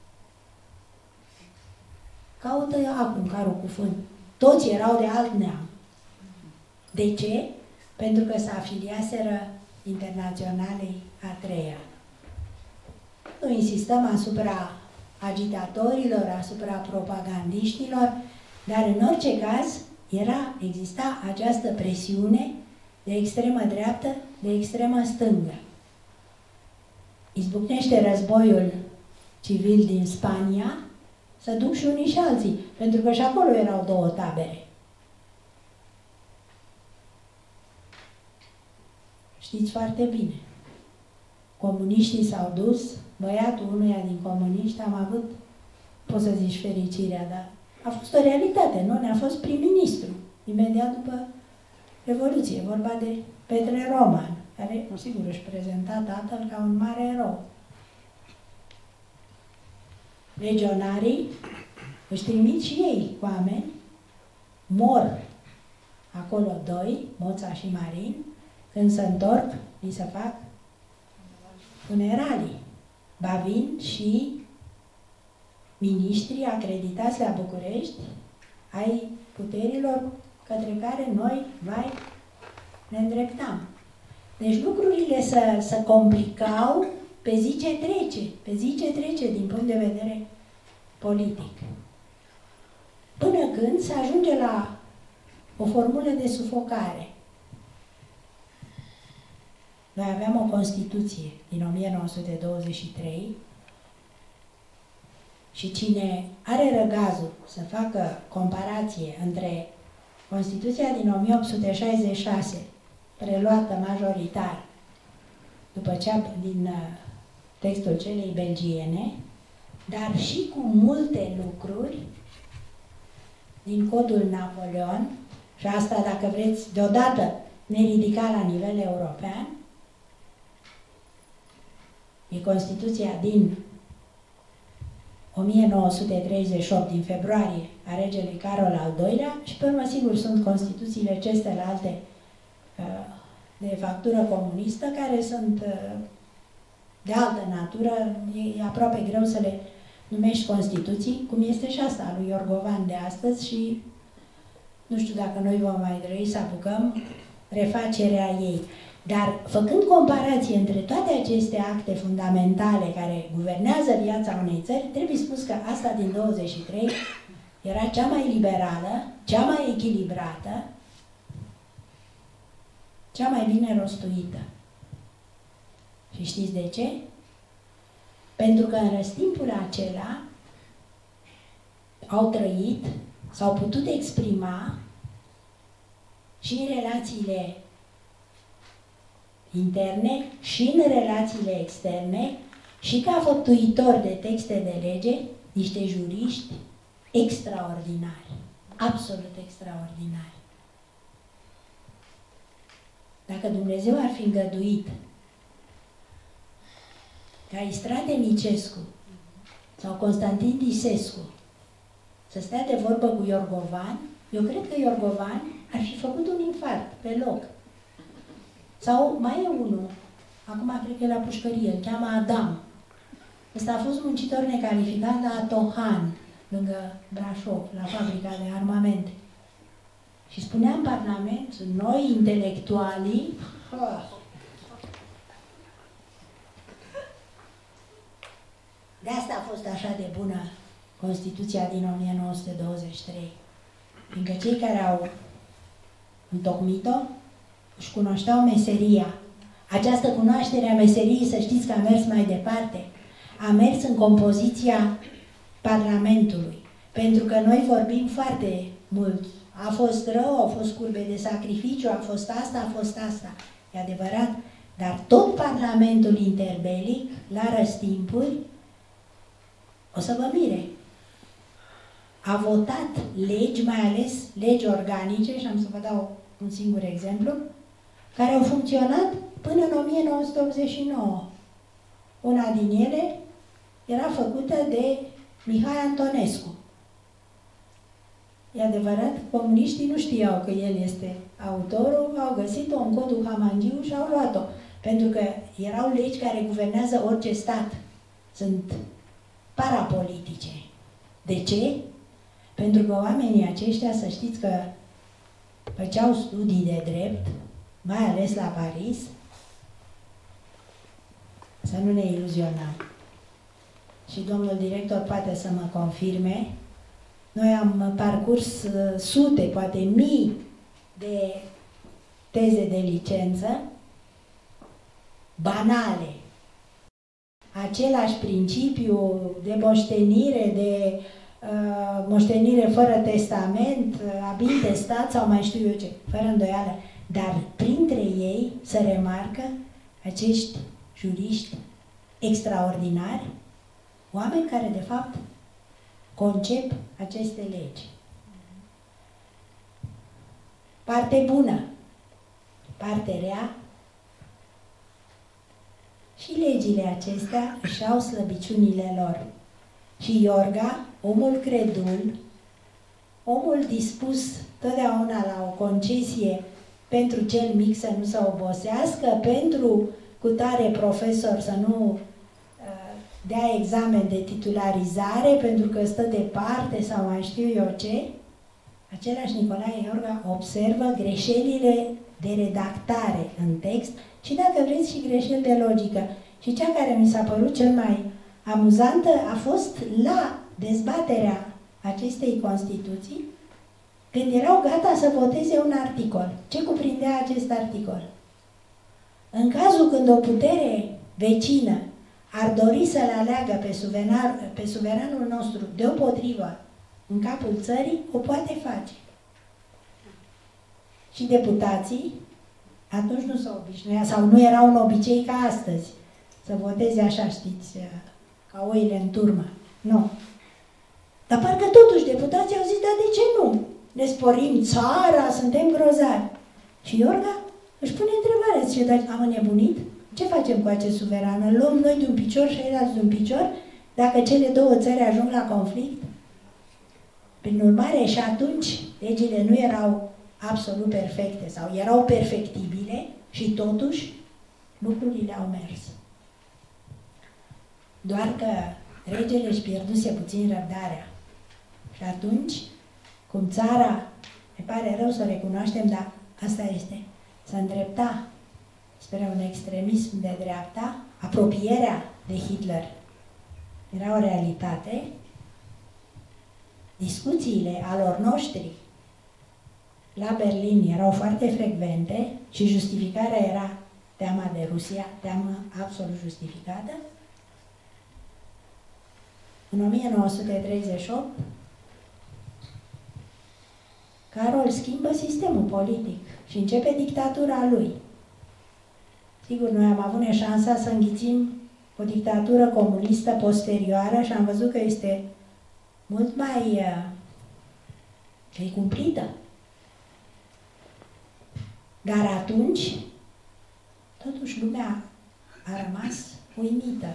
caută acum carul cu fân. Toți erau de alt neam. De ce? Pentru că se afiliaseră Internaționalei a treia. Nu insistăm asupra agitatorilor, asupra propagandiștilor, dar în orice caz exista această presiune de extremă dreaptă, de extremă stângă. Izbucnește războiul civil din Spania, să duc și unii și alții, pentru că și acolo erau două tabere. Știți foarte bine. Comuniștii s-au dus, băiatul unuia din comuniști, am avut, poți să zici fericirea, dar a fost o realitate, nu? Ne-a fost prim-ministru, imediat după Revoluție, vorba de Petre Roman, care, sigur, își prezenta tatăl ca un mare erou. Legionarii își trimit și ei oameni, mor acolo doi, Moța și Marin, când se întorc, li se fac funeralii. Ba vin și miniștrii acreditați la București ai puterilor către care noi, vai, ne îndreptam. Deci lucrurile se complicau pe zi ce trece din punct de vedere politic. Până când se ajunge la o formulă de sufocare. Noi aveam o Constituție din 1923 și cine are răgazul să facă comparație între Constituția din 1866, preluată majoritar după cea din textul celei belgiene, dar și cu multe lucruri din Codul Napoleon, și asta, dacă vreți, deodată ne ridica la nivel european, e Constituția din 1938, din februarie, a regelui Carol al II-lea și, pe urmă, sigur, sunt Constituțiile celelalte de factură comunistă, care sunt de altă natură, e aproape greu să le numești Constituții, cum este și asta a lui Iorgovan de astăzi și nu știu dacă noi vom mai trăi să apucăm refacerea ei. Dar, făcând comparație între toate aceste acte fundamentale care guvernează viața unei țări, trebuie spus că asta din 23 era cea mai liberală, cea mai echilibrată, cea mai bine rostuită. Și știți de ce? Pentru că în răstimpul acela au trăit, s-au putut exprima și în relațiile interne și în relațiile externe și ca făptuitori de texte de lege, niște juriști extraordinari, absolut extraordinari. Dacă Dumnezeu ar fi îngăduit ca Istrate Micescu sau Constantin Disescu să stea de vorbă cu Iorgovan, eu cred că Iorgovan ar fi făcut un infarct pe loc. Sau mai e unul, acum cred că e la pușcărie, îl cheamă Adam. Ăsta a fost muncitor necalificat la Tohan, lângă Brașov, la fabrica de armamente. Și spunea în Parlament, noi, intelectualii, de asta a fost așa de bună Constituția din 1923. Fiindcă cei care au întocmit-o își cunoșteau meseria. Această cunoaștere a meseriei, să știți că a mers mai departe. A mers în compoziția Parlamentului. Pentru că noi vorbim foarte mult. A fost rău, au fost curbe de sacrificiu, a fost asta, a fost asta. E adevărat. Dar tot Parlamentul interbelic, la răstimpuri, o să vă mire, a votat legi, mai ales legi organice, și am să vă dau un singur exemplu, care au funcționat până în 1989. Una din ele era făcută de Mihai Antonescu. E adevărat, comuniștii nu știau că el este autorul, au găsit-o în codul Hamangiu și au luat-o. Pentru că erau legi care guvernează orice stat. Sunt parapolitice. De ce? Pentru că oamenii aceștia, să știți că făceau studii de drept, mai ales la Paris, să nu ne iluzionăm. Și domnul director poate să mă confirme, noi am parcurs sute, poate mii de teze de licență, banale. Același principiu de moștenire, de moștenire fără testament, abin de stat sau mai știu eu ce, fără îndoială. Dar printre ei se remarcă acești juriști extraordinari, oameni care de fapt concep aceste legi. Parte bună, parte rea, și legile acestea își au slăbiciunile lor. Și Iorga, omul credul, omul dispus totdeauna la o concesie pentru cel mic să nu se obosească, pentru cutare profesor să nu dea examen de titularizare pentru că stă departe sau mai știu eu ce, același Nicolae Iorga observă greșelile de redactare în text și, dacă vreți, și greșeli de logică. Și cea care mi s-a părut cel mai amuzantă a fost la dezbaterea acestei Constituții, când erau gata să voteze un articol. Ce cuprindea acest articol? În cazul când o putere vecină ar dori să-l aleagă pe suveranul nostru deopotrivă în capul țării, o poate face. Și deputații atunci nu se obișnuia, sau nu era un obicei ca astăzi, să voteze așa, știți, ca oile în turmă. Nu. Dar parcă totuși deputații au zis, dar de ce nu? Ne sporim țara, suntem grozavi. Și Iorga își pune întrebarea, zice, dar am înnebunit? Ce facem cu acest suveran? Îl luăm noi de un picior și ceilalți de un picior dacă cele două țări ajung la conflict? Prin urmare, și atunci legile nu erau absolut perfecte sau erau perfectibile și totuși lucrurile au mers. Doar că regele își pierduse puțin răbdarea. Și atunci, cum țara, ne pare rău să o recunoaștem, dar asta este, se îndrepta spre un extremism de dreapta, apropierea de Hitler era o realitate, discuțiile alor noștri la Berlin erau foarte frecvente și justificarea era teama de Rusia, teamă absolut justificată. În 1938, Carol schimbă sistemul politic și începe dictatura lui. Sigur, noi am avut șansa să înghițim o dictatură comunistă posterioară și am văzut că este mult mai cumplită. Dar atunci, totuși, lumea a rămas uimită.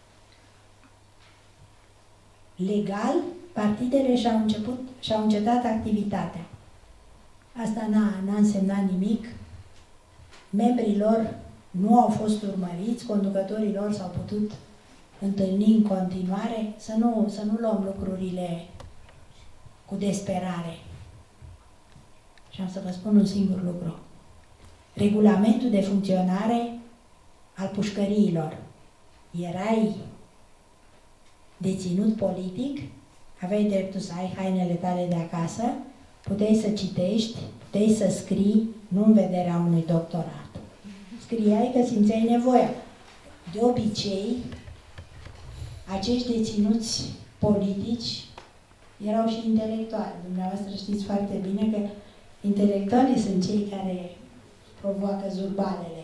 Legal, partidele și-au încetat activitatea. Asta n-a însemnat nimic. Membrii lor nu au fost urmăriți, conducătorii lor s-au putut întâlni în continuare, să nu luăm lucrurile cu desperare. Și am să vă spun un singur lucru. Regulamentul de funcționare al pușcăriilor. Erai deținut politic, aveai dreptul să ai hainele tale de acasă, puteai să citești, puteai să scrii, nu în vederea unui doctorat. Scriai că simțeai nevoia. De obicei, acești deținuți politici erau și intelectuali. Dumneavoastră știți foarte bine că intelectualii sunt cei care provoacă zurbalele.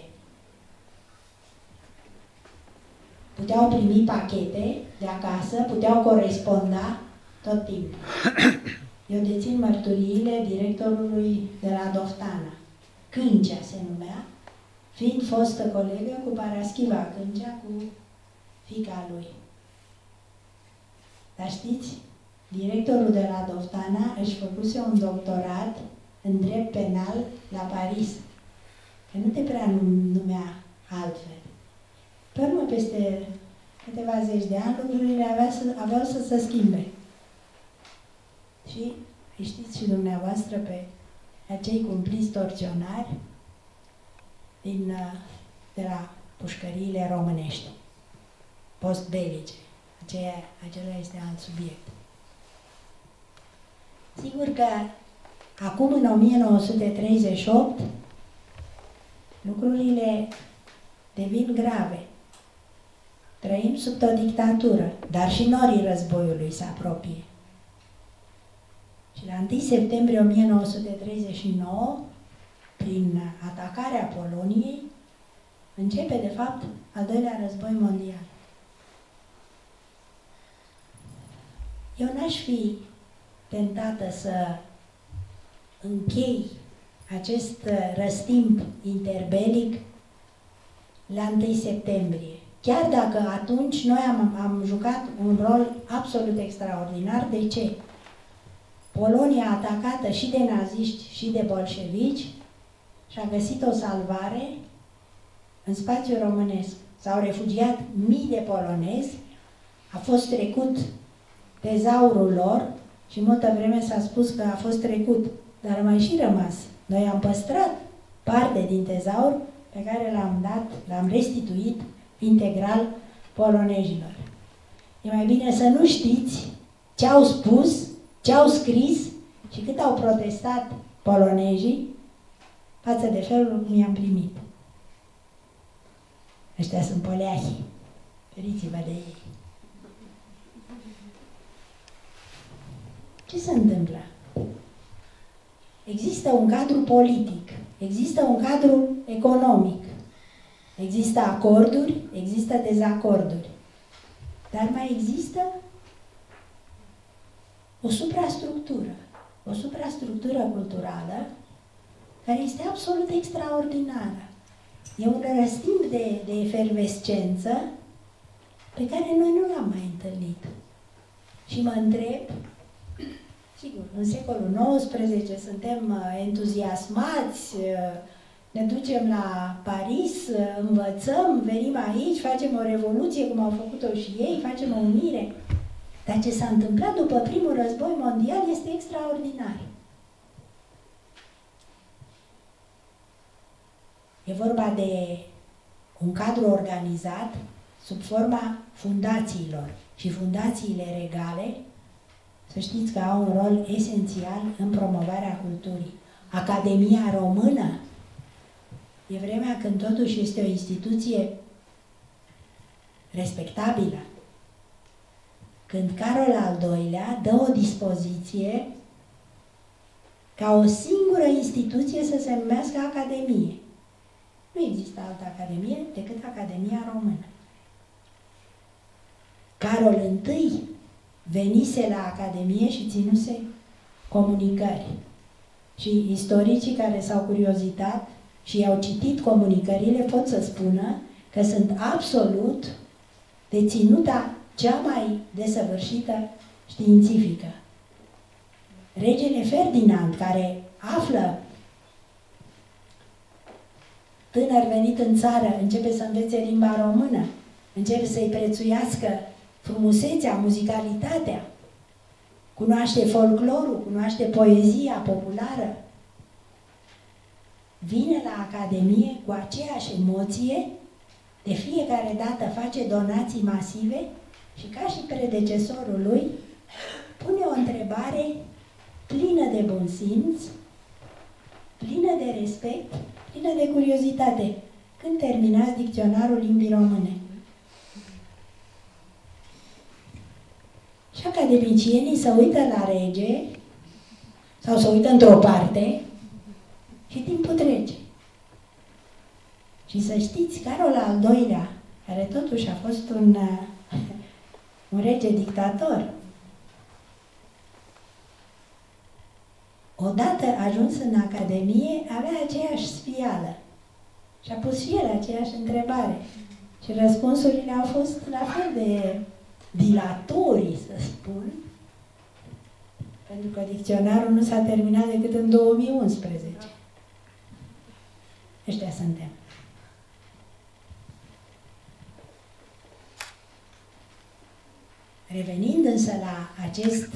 Puteau primi pachete de acasă, puteau coresponda tot timpul. Eu dețin mărturiile directorului de la Doftana. Câncea se numea, fiind fostă colegă cu Paraschiva Câncea, cu fiica lui. Dar știți, directorul de la Doftana își făcuse un doctorat în drept penal la Paris, că nu te prea numea altfel. Pe urmă, peste câteva zeci de ani, lucrurile aveau să se schimbe. Și știți și dumneavoastră pe acei cumpliți torționari de la pușcăriile românești, post-belice. Acela este alt subiect. Sigur că acum, în 1938, lucrurile devin grave. Trăim sub o dictatură, dar și norii războiului se apropie. la 1 septembrie 1939, prin atacarea Poloniei, începe, de fapt, al doilea război mondial. Eu n-aș fi tentată să închei acest răstimp interbelic la 1 septembrie. Chiar dacă atunci noi am jucat un rol absolut extraordinar. De ce? Polonia atacată și de naziști și de bolșevici și-a găsit o salvare în spațiul românesc. S-au refugiat mii de polonezi, a fost trecut tezaurul lor și multă vreme s-a spus că a fost trecut, dar a mai și rămas. Noi am păstrat parte din tezaur pe care l-am restituit integral polonezilor. E mai bine să nu știți ce au spus, ce au scris și cât au protestat polonezii față de felul cum i-am primit. Ăștia sunt poleahii. Feriți-vă de ei. Ce se întâmplă? Există un cadru politic, există un cadru economic, există acorduri, există dezacorduri, dar mai există o suprastructură culturală care este absolut extraordinară. E un răstimp de efervescență pe care noi nu l-am mai întâlnit. Și mă întreb, sigur, în secolul XIX suntem entuziasmați, ne ducem la Paris, învățăm, venim aici, facem o revoluție cum au făcut-o și ei, facem o unire. Dar ce s-a întâmplat după primul război mondial este extraordinar. E vorba de un cadru organizat sub forma fundațiilor. Și fundațiile regale, să știți că au un rol esențial în promovarea culturii. Academia Română e vremea când totuși este o instituție respectabilă. Când Carol al II-lea dă o dispoziție ca o singură instituție să se numească Academie. Nu există altă academie decât Academia Română. Carol I venise la Academie și ținuse comunicări. Și istoricii care s-au curiozitat și au citit comunicările pot să spună că sunt absolut deținuta cea mai desăvârșită științifică. Regele Ferdinand, care află tânăr venit în țară, începe să învețe limba română, începe să-i prețuiască frumusețea, muzicalitatea, cunoaște folclorul, cunoaște poezia populară, vine la Academie cu aceeași emoție, de fiecare dată face donații masive și ca și predecesorul lui, pune o întrebare plină de bun simț, plină de respect, plină de curiozitate. Când terminați dicționarul limbii române? Și academicienii se uită la rege sau se uită într-o parte și timpul trece. Și să știți, Carol al II-lea, care totuși a fost un rege dictator, odată ajuns în Academie, avea aceeași sfială și a pus și el aceeași întrebare. Și răspunsurile au fost la fel de dilatorii, să spun, pentru că dicționarul nu s-a terminat decât în 2011. Ăștia suntem. Revenind însă la acest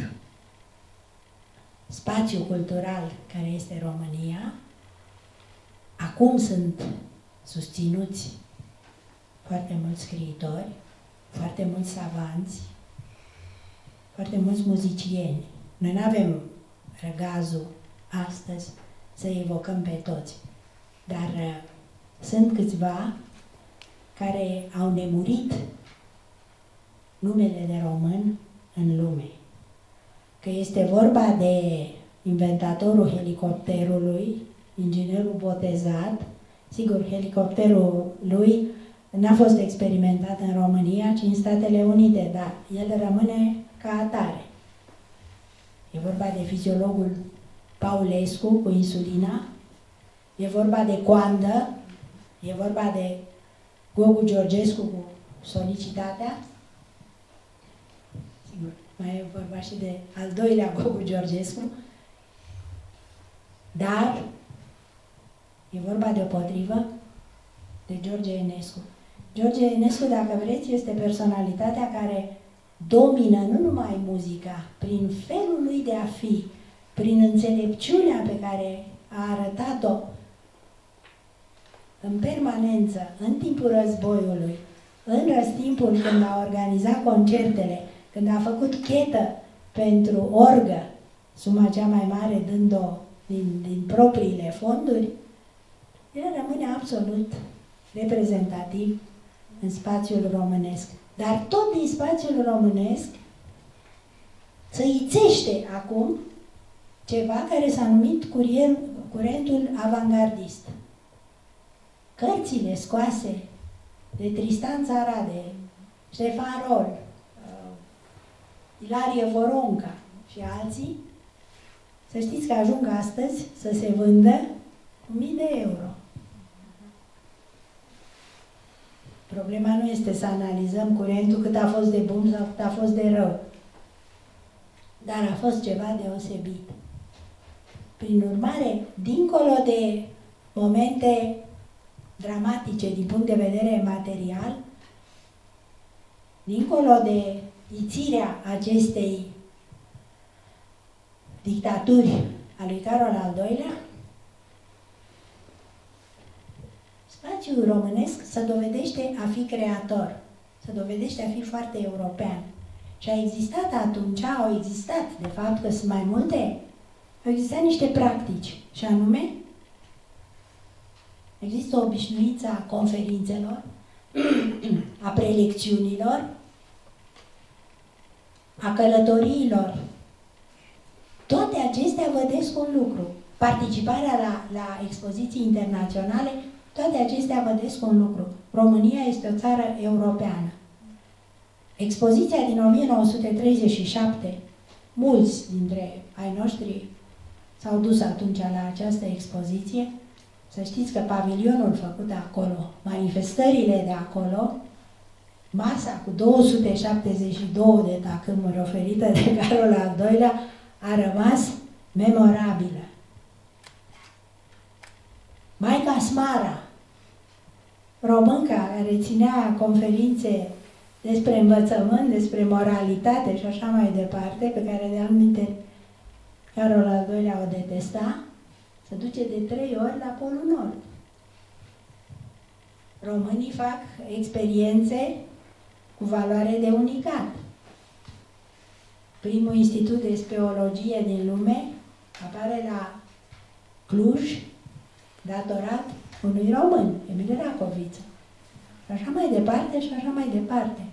spațiu cultural care este România, acum sunt susținuți foarte mulți scriitori, foarte mulți savanți, foarte mulți muzicieni. Noi nu avem răgazul astăzi să evocăm pe toți, dar sunt câțiva care au nemurit numele de român în lume. Că este vorba de inventatorul helicopterului, inginerul botezat. Sigur, helicopterul lui n-a fost experimentat în România, ci în Statele Unite, dar el rămâne ca atare. E vorba de fiziologul Paulescu cu insulina, e vorba de coandă, e vorba de Gogu Georgescu cu sonicitatea. Sigur, mai e vorba și de al doilea Gogu Georgescu, dar e vorba deopotrivă de George Enescu. George Enescu, dacă vreți, este personalitatea care domină nu numai muzica, prin felul lui de a fi, prin înțelepciunea pe care a arătat-o în permanență, în timpul războiului, în răstimpul când a organizat concertele, când a făcut chetă pentru orgă, suma cea mai mare dând-o din propriile fonduri, el rămâne absolut reprezentativ în spațiul românesc. Dar tot din spațiul românesc se ițește acum ceva care s-a numit curentul avangardist. Cărțile scoase de Tristan Țara, de Ștefan Rol, Ilarie Voronca și alții, să știți că ajung astăzi să se vândă cu 1000 de euro. Problema nu este să analizăm curentul cât a fost de bun sau cât a fost de rău, dar a fost ceva deosebit. Prin urmare, dincolo de momente dramatice din punct de vedere material, dincolo de ițirea acestei dictaturi a lui Carol al II-lea, spațiul românesc se dovedește a fi creator, se dovedește a fi foarte european. Și a existat atunci, au existat, de fapt, că sunt mai multe, au existat niște practici, și anume, există o obișnuință a conferințelor, a prelecțiunilor, a călătoriilor. Toate acestea vădesc un lucru. Participarea la expoziții internaționale, toate acestea vădesc un lucru. România este o țară europeană. Expoziția din 1937, mulți dintre ai noștri s-au dus atunci la această expoziție. Să știți că pavilionul făcut de acolo, manifestările de acolo, masa cu 272 de tacâmuri oferită de Carol al II-lea a rămas memorabilă. Maica Smara, românca care ținea conferințe despre învățământ, despre moralitate și așa mai departe, pe care de anumite Carol al II-lea o detesta, se duce de 3 ori la Polul Nord. Românii fac experiențe cu valoare de unicat. Primul institut de speologie din lume apare la Cluj, datorat unui român, Emil Racoviță. Și așa mai departe, și așa mai departe.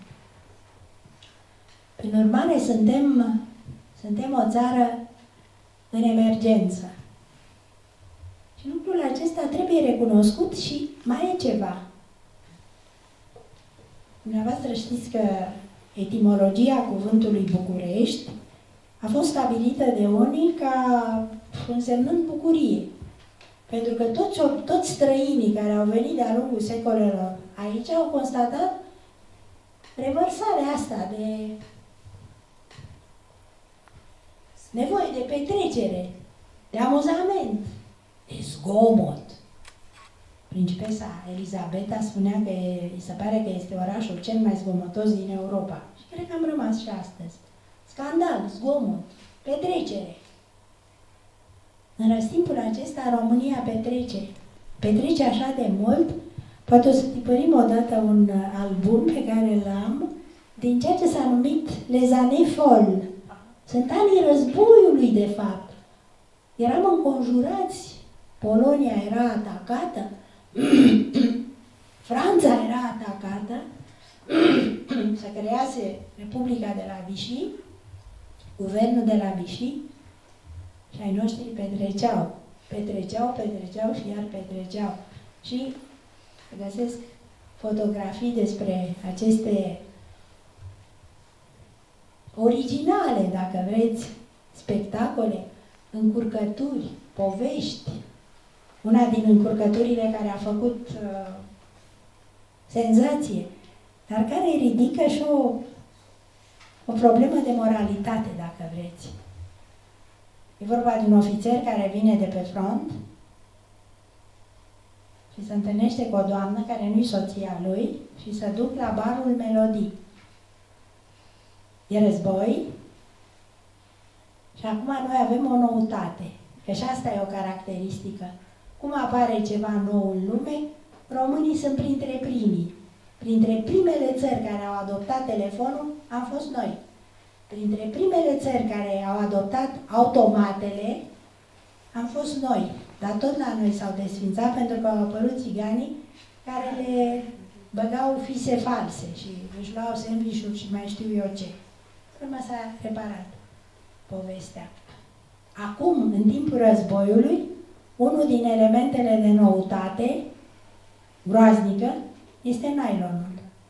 Prin urmare, suntem o țară în emergență. Și lucrul acesta trebuie recunoscut și mai e ceva. Dumneavoastră știți că etimologia cuvântului București a fost stabilită de unii ca însemnând bucurie. Pentru că toți străinii care au venit de-a lungul secolelor aici au constatat revărsarea asta de nevoie de petrecere, de amuzament, de zgomot. Principesa Elisabeta spunea că îi se pare că este orașul cel mai zgomotos din Europa. Și cred că am rămas și astăzi. Scandal, zgomot, petrecere. În răstimpul acesta, România petrece așa de mult, poate o să tipărim odată un album pe care l-am, din ceea ce s-a numit Les Années Folles. Sunt anii războiului, de fapt. Eram înconjurați, Polonia era atacată, Franța era atacată, se crease Republica de la Vichy, guvernul de la Vichy, Și ai noștri petreceau și iar petreceau. Și găsesc fotografii despre aceste originale, dacă vreți, spectacole, încurcături, povești. Una din încurcăturile care a făcut senzație, dar care ridică și o problemă de moralitate, dacă vreți. E vorba de un ofițer care vine de pe front și se întâlnește cu o doamnă care nu-i soția lui și se duc la barul Melodii. E război și acum noi avem o noutate, că și asta e o caracteristică. Cum apare ceva nou în lume, românii sunt printre primii. Printre primele țări care au adoptat telefonul am fost noi. Printre primele țări care au adoptat automatele am fost noi. Dar tot la noi s-au desfințat pentru că au apărut țiganii care le băgau fise false și își luau sandvișuri și mai știu eu ce. Urmă s-a reparat povestea. Acum, în timpul războiului, unul din elementele de noutate groaznică este nylonul.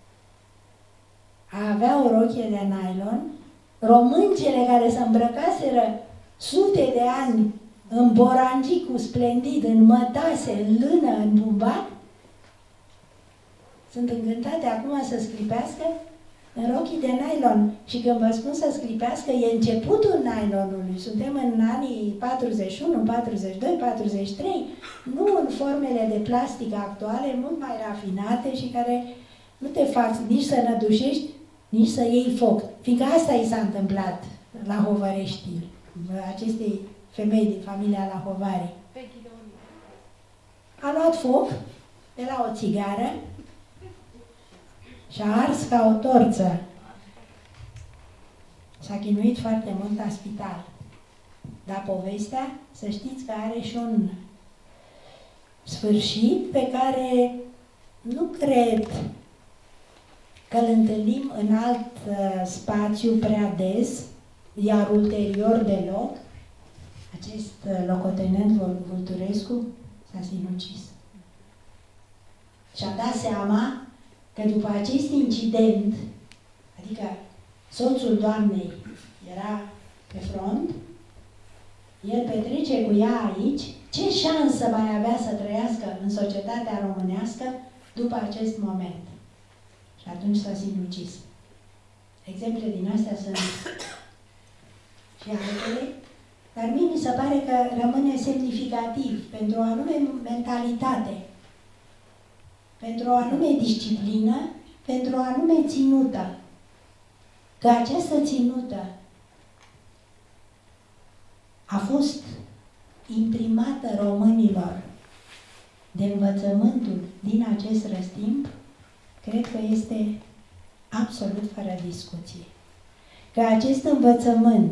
A avea o rochie de nylon, româncele care se îmbrăcaseră sute de ani în borangicu splendid, în mătase, în lână, în bumbac, sunt încântate acum să sclipească în rochii de nylon. Și când vă spun să sclipească, e începutul nylonului. Suntem în anii 41, 42, 43, nu în formele de plastic actuale, mult mai rafinate și care nu te fac nici să nădușești, nici să iei foc. Fiindcă asta i s-a întâmplat la Hovărești, acestei femei din familia la Hovari. A luat foc de la o țigară și a ars ca o torță. S-a chinuit foarte mult la spital. Dar povestea, să știți că are și un sfârșit pe care nu cred că îl întâlnim în alt spațiu prea des, iar ulterior deloc. Acest locotenent Vulturescu s-a sinucis. Și-a dat seama că după acest incident, adică soțul doamnei era pe front, el petrece cu ea aici, ce șansă mai avea să trăiască în societatea românească după acest moment? Și atunci s-a sinucis. Exemple din astea sunt și altele, dar mie mi se pare că rămâne semnificativ pentru o anume mentalitate, pentru o anume disciplină, pentru o anume ținută. Că această ținută a fost imprimată românilor de învățământul din acest răstimp, cred că este absolut fără discuție. Că acest învățământ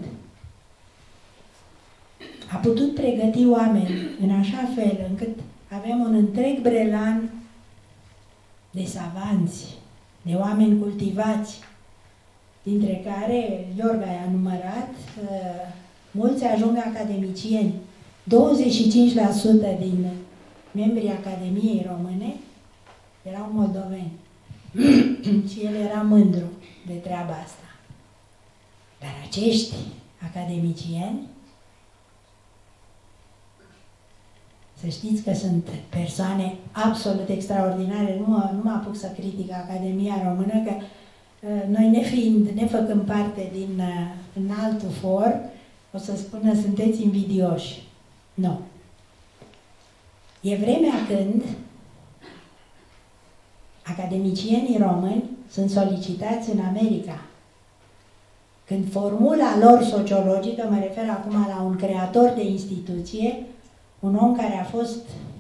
a putut pregăti oameni în așa fel încât avem un întreg brelan de savanți, de oameni cultivați, dintre care, Iorga i-a numărat, mulți ajung academicieni. 25% din membrii Academiei Române erau moldoveni. Și el era mândru de treaba asta. Dar acești academicieni, să știți că sunt persoane absolut extraordinare. Nu mă apuc să critic Academia Română, că noi nefăcând parte din în altul for, o să spună sunteți invidioși. Nu. E vremea când academicienii români sunt solicitați în America. Când formula lor sociologică, mă refer acum la un creator de instituție, un om care a fost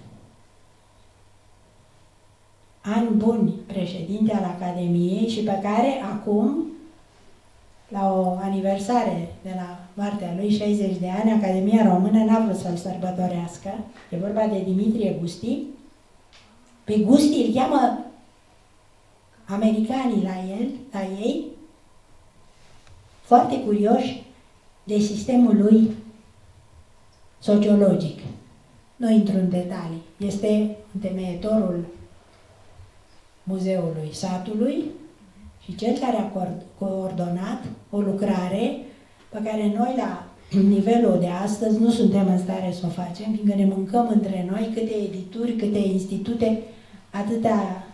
ani buni președinte al Academiei și pe care acum, la o aniversare de la moartea lui, 60 de ani, Academia Română n-a vrut să-l sărbătorească. E vorba de Dimitrie Gusti. Pe Gusti îl cheamă americanii la ei, foarte curioși de sistemul lui sociologic. Nu intru în detalii. Este întemeietorul Muzeului Satului și cel care a coordonat o lucrare pe care noi, la nivelul de astăzi, nu suntem în stare să o facem, fiindcă ne mâncăm între noi câte edituri, câte institute, atâtea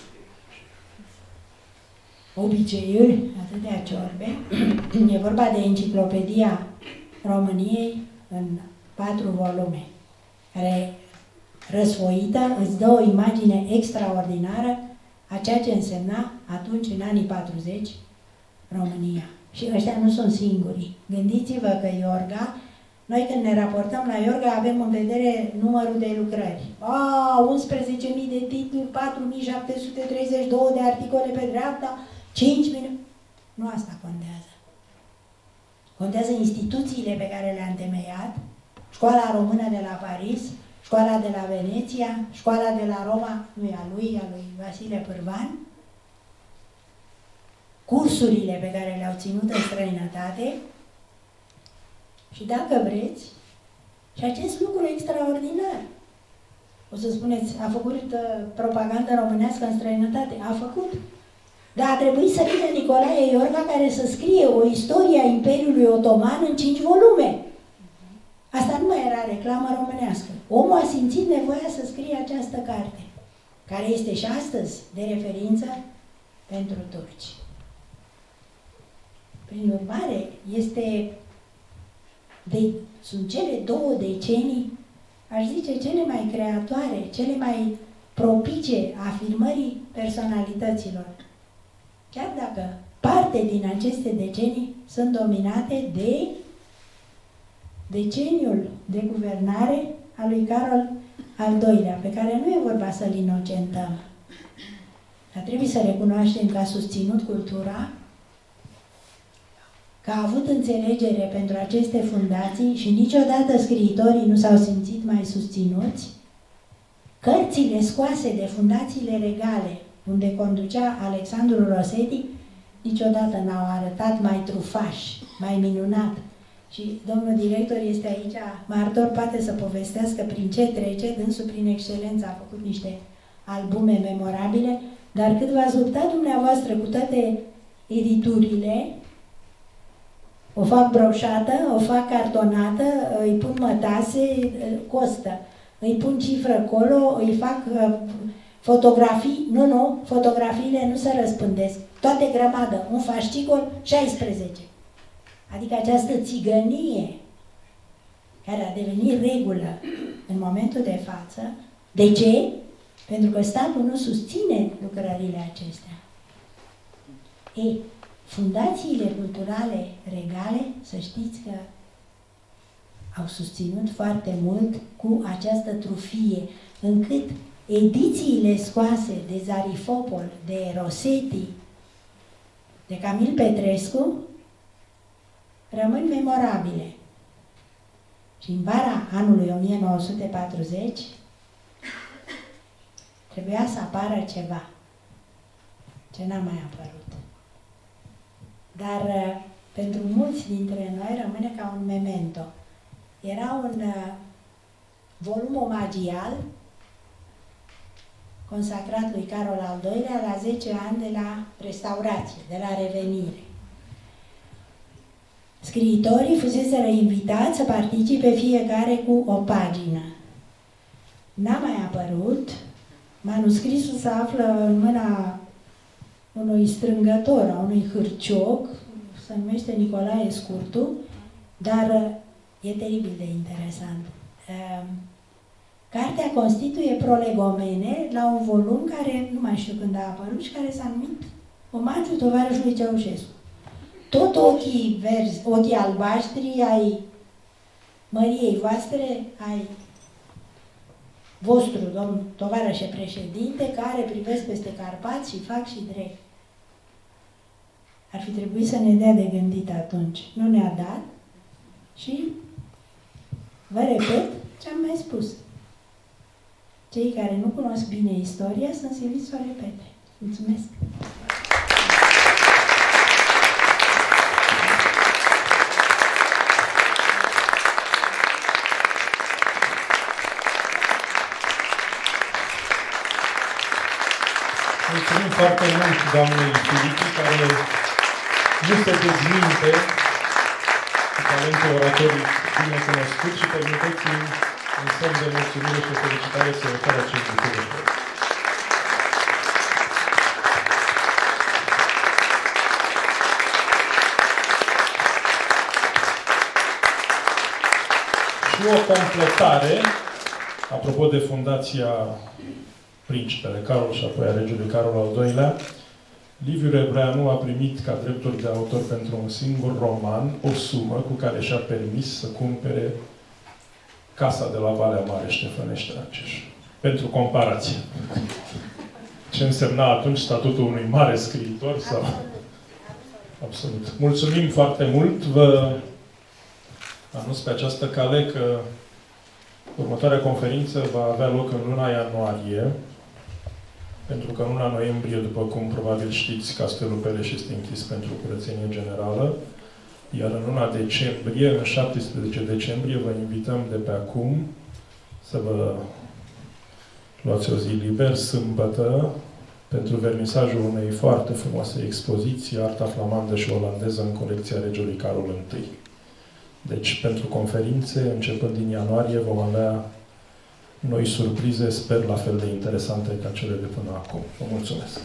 obiceiuri, atâtea ciorbe. E vorba de Enciclopedia României în 4 volume, care, răsfoită, îți dă o imagine extraordinară a ceea ce însemna atunci, în anii 40, România. Și ăștia nu sunt singurii. Gândiți-vă că Iorga, noi când ne raportăm la Iorga avem în vedere numărul de lucrări. 11.000 de titluri, 4.732 de articole pe dreapta, 5.000... Nu asta contează. Contează instituțiile pe care le-a întemeiat, Școala Română de la Paris, Școala de la Veneția, Școala de la Roma, nu e a lui Vasile Pârvan, cursurile pe care le-au ținut în străinătate și, dacă vreți, și acest lucru extraordinar. O să spuneți, a făcut propagandă românească în străinătate? A făcut. Dar a trebuit să vină Nicolae Iorga care să scrie o istorie a Imperiului Otoman în 5 volume. Asta nu mai era reclamă românească. Omul a simțit nevoia să scrie această carte, care este și astăzi de referință pentru turci. Prin urmare, sunt cele 2 decenii, aș zice, cele mai creatoare, cele mai propice afirmării personalităților. Chiar dacă parte din aceste decenii sunt dominate de deceniul de guvernare al lui Carol al II-lea, pe care nu e vorba să-l inocentăm. Dar trebuie să recunoaștem că a susținut cultura, că a avut înțelegere pentru aceste fundații și niciodată scriitorii nu s-au simțit mai susținuți. Cărțile scoase de fundațiile regale, unde conducea Alexandru Rosetti, niciodată n-au arătat mai trufași, mai minunat. Și domnul director este aici, martor, poate să povestească prin ce trece, dânsul prin excelență a făcut niște albume memorabile, dar cât v-ați luptat dumneavoastră cu toate editurile, o fac broșată, o fac cartonată, îi pun mătase, costă. Îi pun cifră acolo, îi fac fotografii, fotografiile nu se răspândesc. Toate grămadă, un fascicol, 16. Adică această țigănie care a devenit regulă în momentul de față. De ce? Pentru că statul nu susține lucrările acestea. Fundațiile culturale regale, să știți că au susținut foarte mult cu această trufie, încât edițiile scoase de Zarifopol, de Rosetti, de Camil Petrescu, rămân memorabile. Și în vara anului 1940 trebuia să apară ceva ce n-a mai apărut. Dar pentru mulți dintre noi rămâne ca un memento. Era un volum omagial consacrat lui Carol al II-lea la 10 ani de la restaurație, de la revenire. Scriitorii fuseseră invitați să participe fiecare cu o pagină. N-a mai apărut, manuscrisul se află în mâna unui strângător, a unui hârcioc, se numește Nicolae Scurtu, dar e teribil de interesant. Cartea constituie prolegomene la un volum care, nu mai știu când a apărut, și care s-a numit Omagiul tovarășului Ceaușescu. Tot ochii verzi, ochii albaștri ai măriei voastre, ai vostru, domn tovarășe președinte, care privesc peste Carpați și fac și drept. Ar fi trebuit să ne dea de gândit atunci. Nu ne-a dat și vă repet ce am mai spus. Cei care nu cunosc bine istoria sunt siliți să o repete. Mulțumesc! Mulțumim foarte mult doamnei Filipi, care nu se dezminte cu talentul oratoric bine cunoscut și permiteți-mi în semn de mulțumire și felicitare să ofer acest lucru de școală. Și o completare, apropo de Fundația Principele Carol și apoi a Regelui Carol al II-lea, Liviu Rebreanu a primit ca drepturi de autor pentru un singur roman o sumă cu care și-a permis să cumpere casa de la Valea Mare Ștefănești Ranceș. Pentru comparație. Ce însemna atunci statutul unui mare scriitor sau... Absolut. Mulțumim foarte mult. Vă anunț pe această cale că următoarea conferință va avea loc în luna ianuarie, pentru că în luna noiembrie, după cum probabil știți, Castelul Peleș este închis pentru curățenie generală, iar în luna decembrie, în 17 decembrie, vă invităm de pe acum să vă luați o zi liber, sâmbătă, pentru vernisajul unei foarte frumoase expoziții, Arta flamandă și olandeză în colecția Regelui Carol I. Deci, pentru conferințe, începând din ianuarie, vom avea noi surprize, sper, la fel de interesante ca cele de până acum. Vă mulțumesc!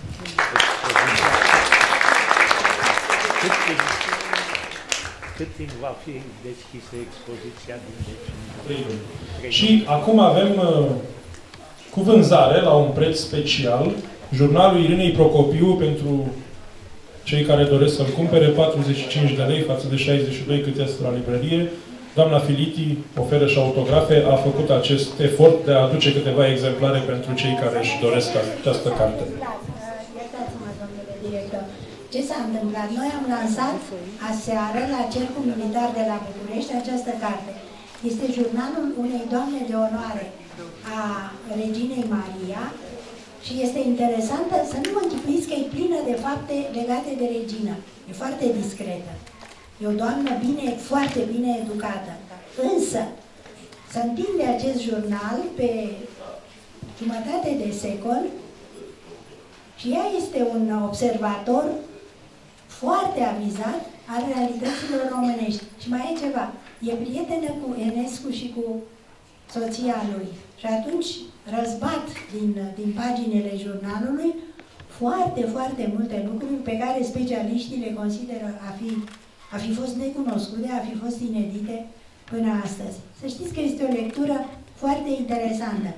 Cât timp va fi deschisă expoziția din decembrie? 3 luni. Și acum avem cu vânzare, la un preț special, jurnalul Irinei Procopiu pentru cei care doresc să-l cumpere, 45 de lei față de 62 cât este la librărie. Doamna Filiti oferă și autografe, a făcut acest efort de a aduce câteva exemplare pentru cei care își doresc această carte. Iertați-mă, domnule director. Ce s-a întâmplat? Noi am lansat aseară la Cercul Militar de la București această carte. Este jurnalul unei doamne de onoare a Reginei Maria și este interesantă, să nu vă închipuiți că e plină de fapte legate de regină. E foarte discretă. E o doamnă foarte bine educată. Însă, se întinde acest jurnal pe jumătate de secol și ea este un observator foarte avizat al realităților românești. Și mai e ceva. E prietenă cu Enescu și cu soția lui. Și atunci răzbat din paginile jurnalului foarte, foarte multe lucruri pe care specialiștii le consideră a fi fost necunoscute, a fi fost inedite până astăzi. Să știți că este o lectură foarte interesantă.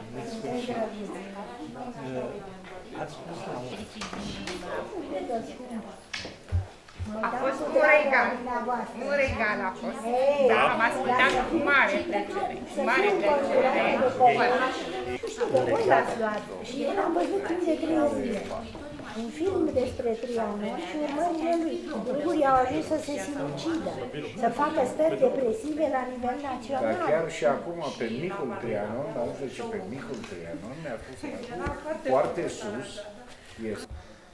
A fost un regal. Un regal a fost. Da, am ascultat cu mare plăcere. Cu mare plăcere. Voi l-ați luat și eu l-am văzut timp de 3 zile. Un film despre Trianon și urmările lui. Ungurii au ajuns să se sinucidă, să facă stări depresive la nivel național. Dar chiar și acum, pe micul Trianon, dar nu știu ce pe micul Trianon, ne-a pus foarte sus. Este.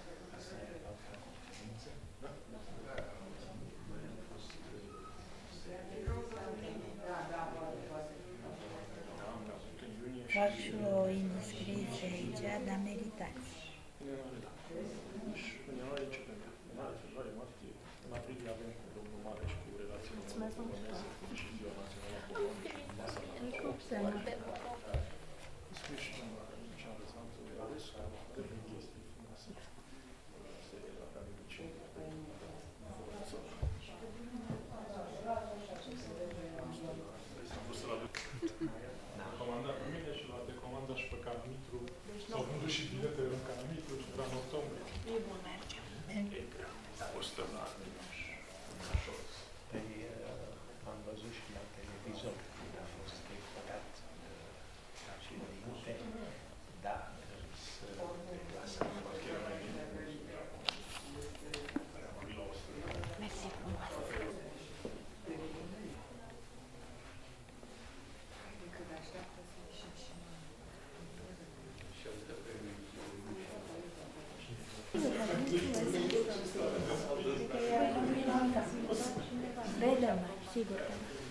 Fac și o indiscreție aici, dar meritați. Și biletele în Canamitru și la octombrie. E bun, mergem. Am văzut și la televizor când a fost declarat ca și înainte, da, să lasă Mersi frumos. Vedem, sigur că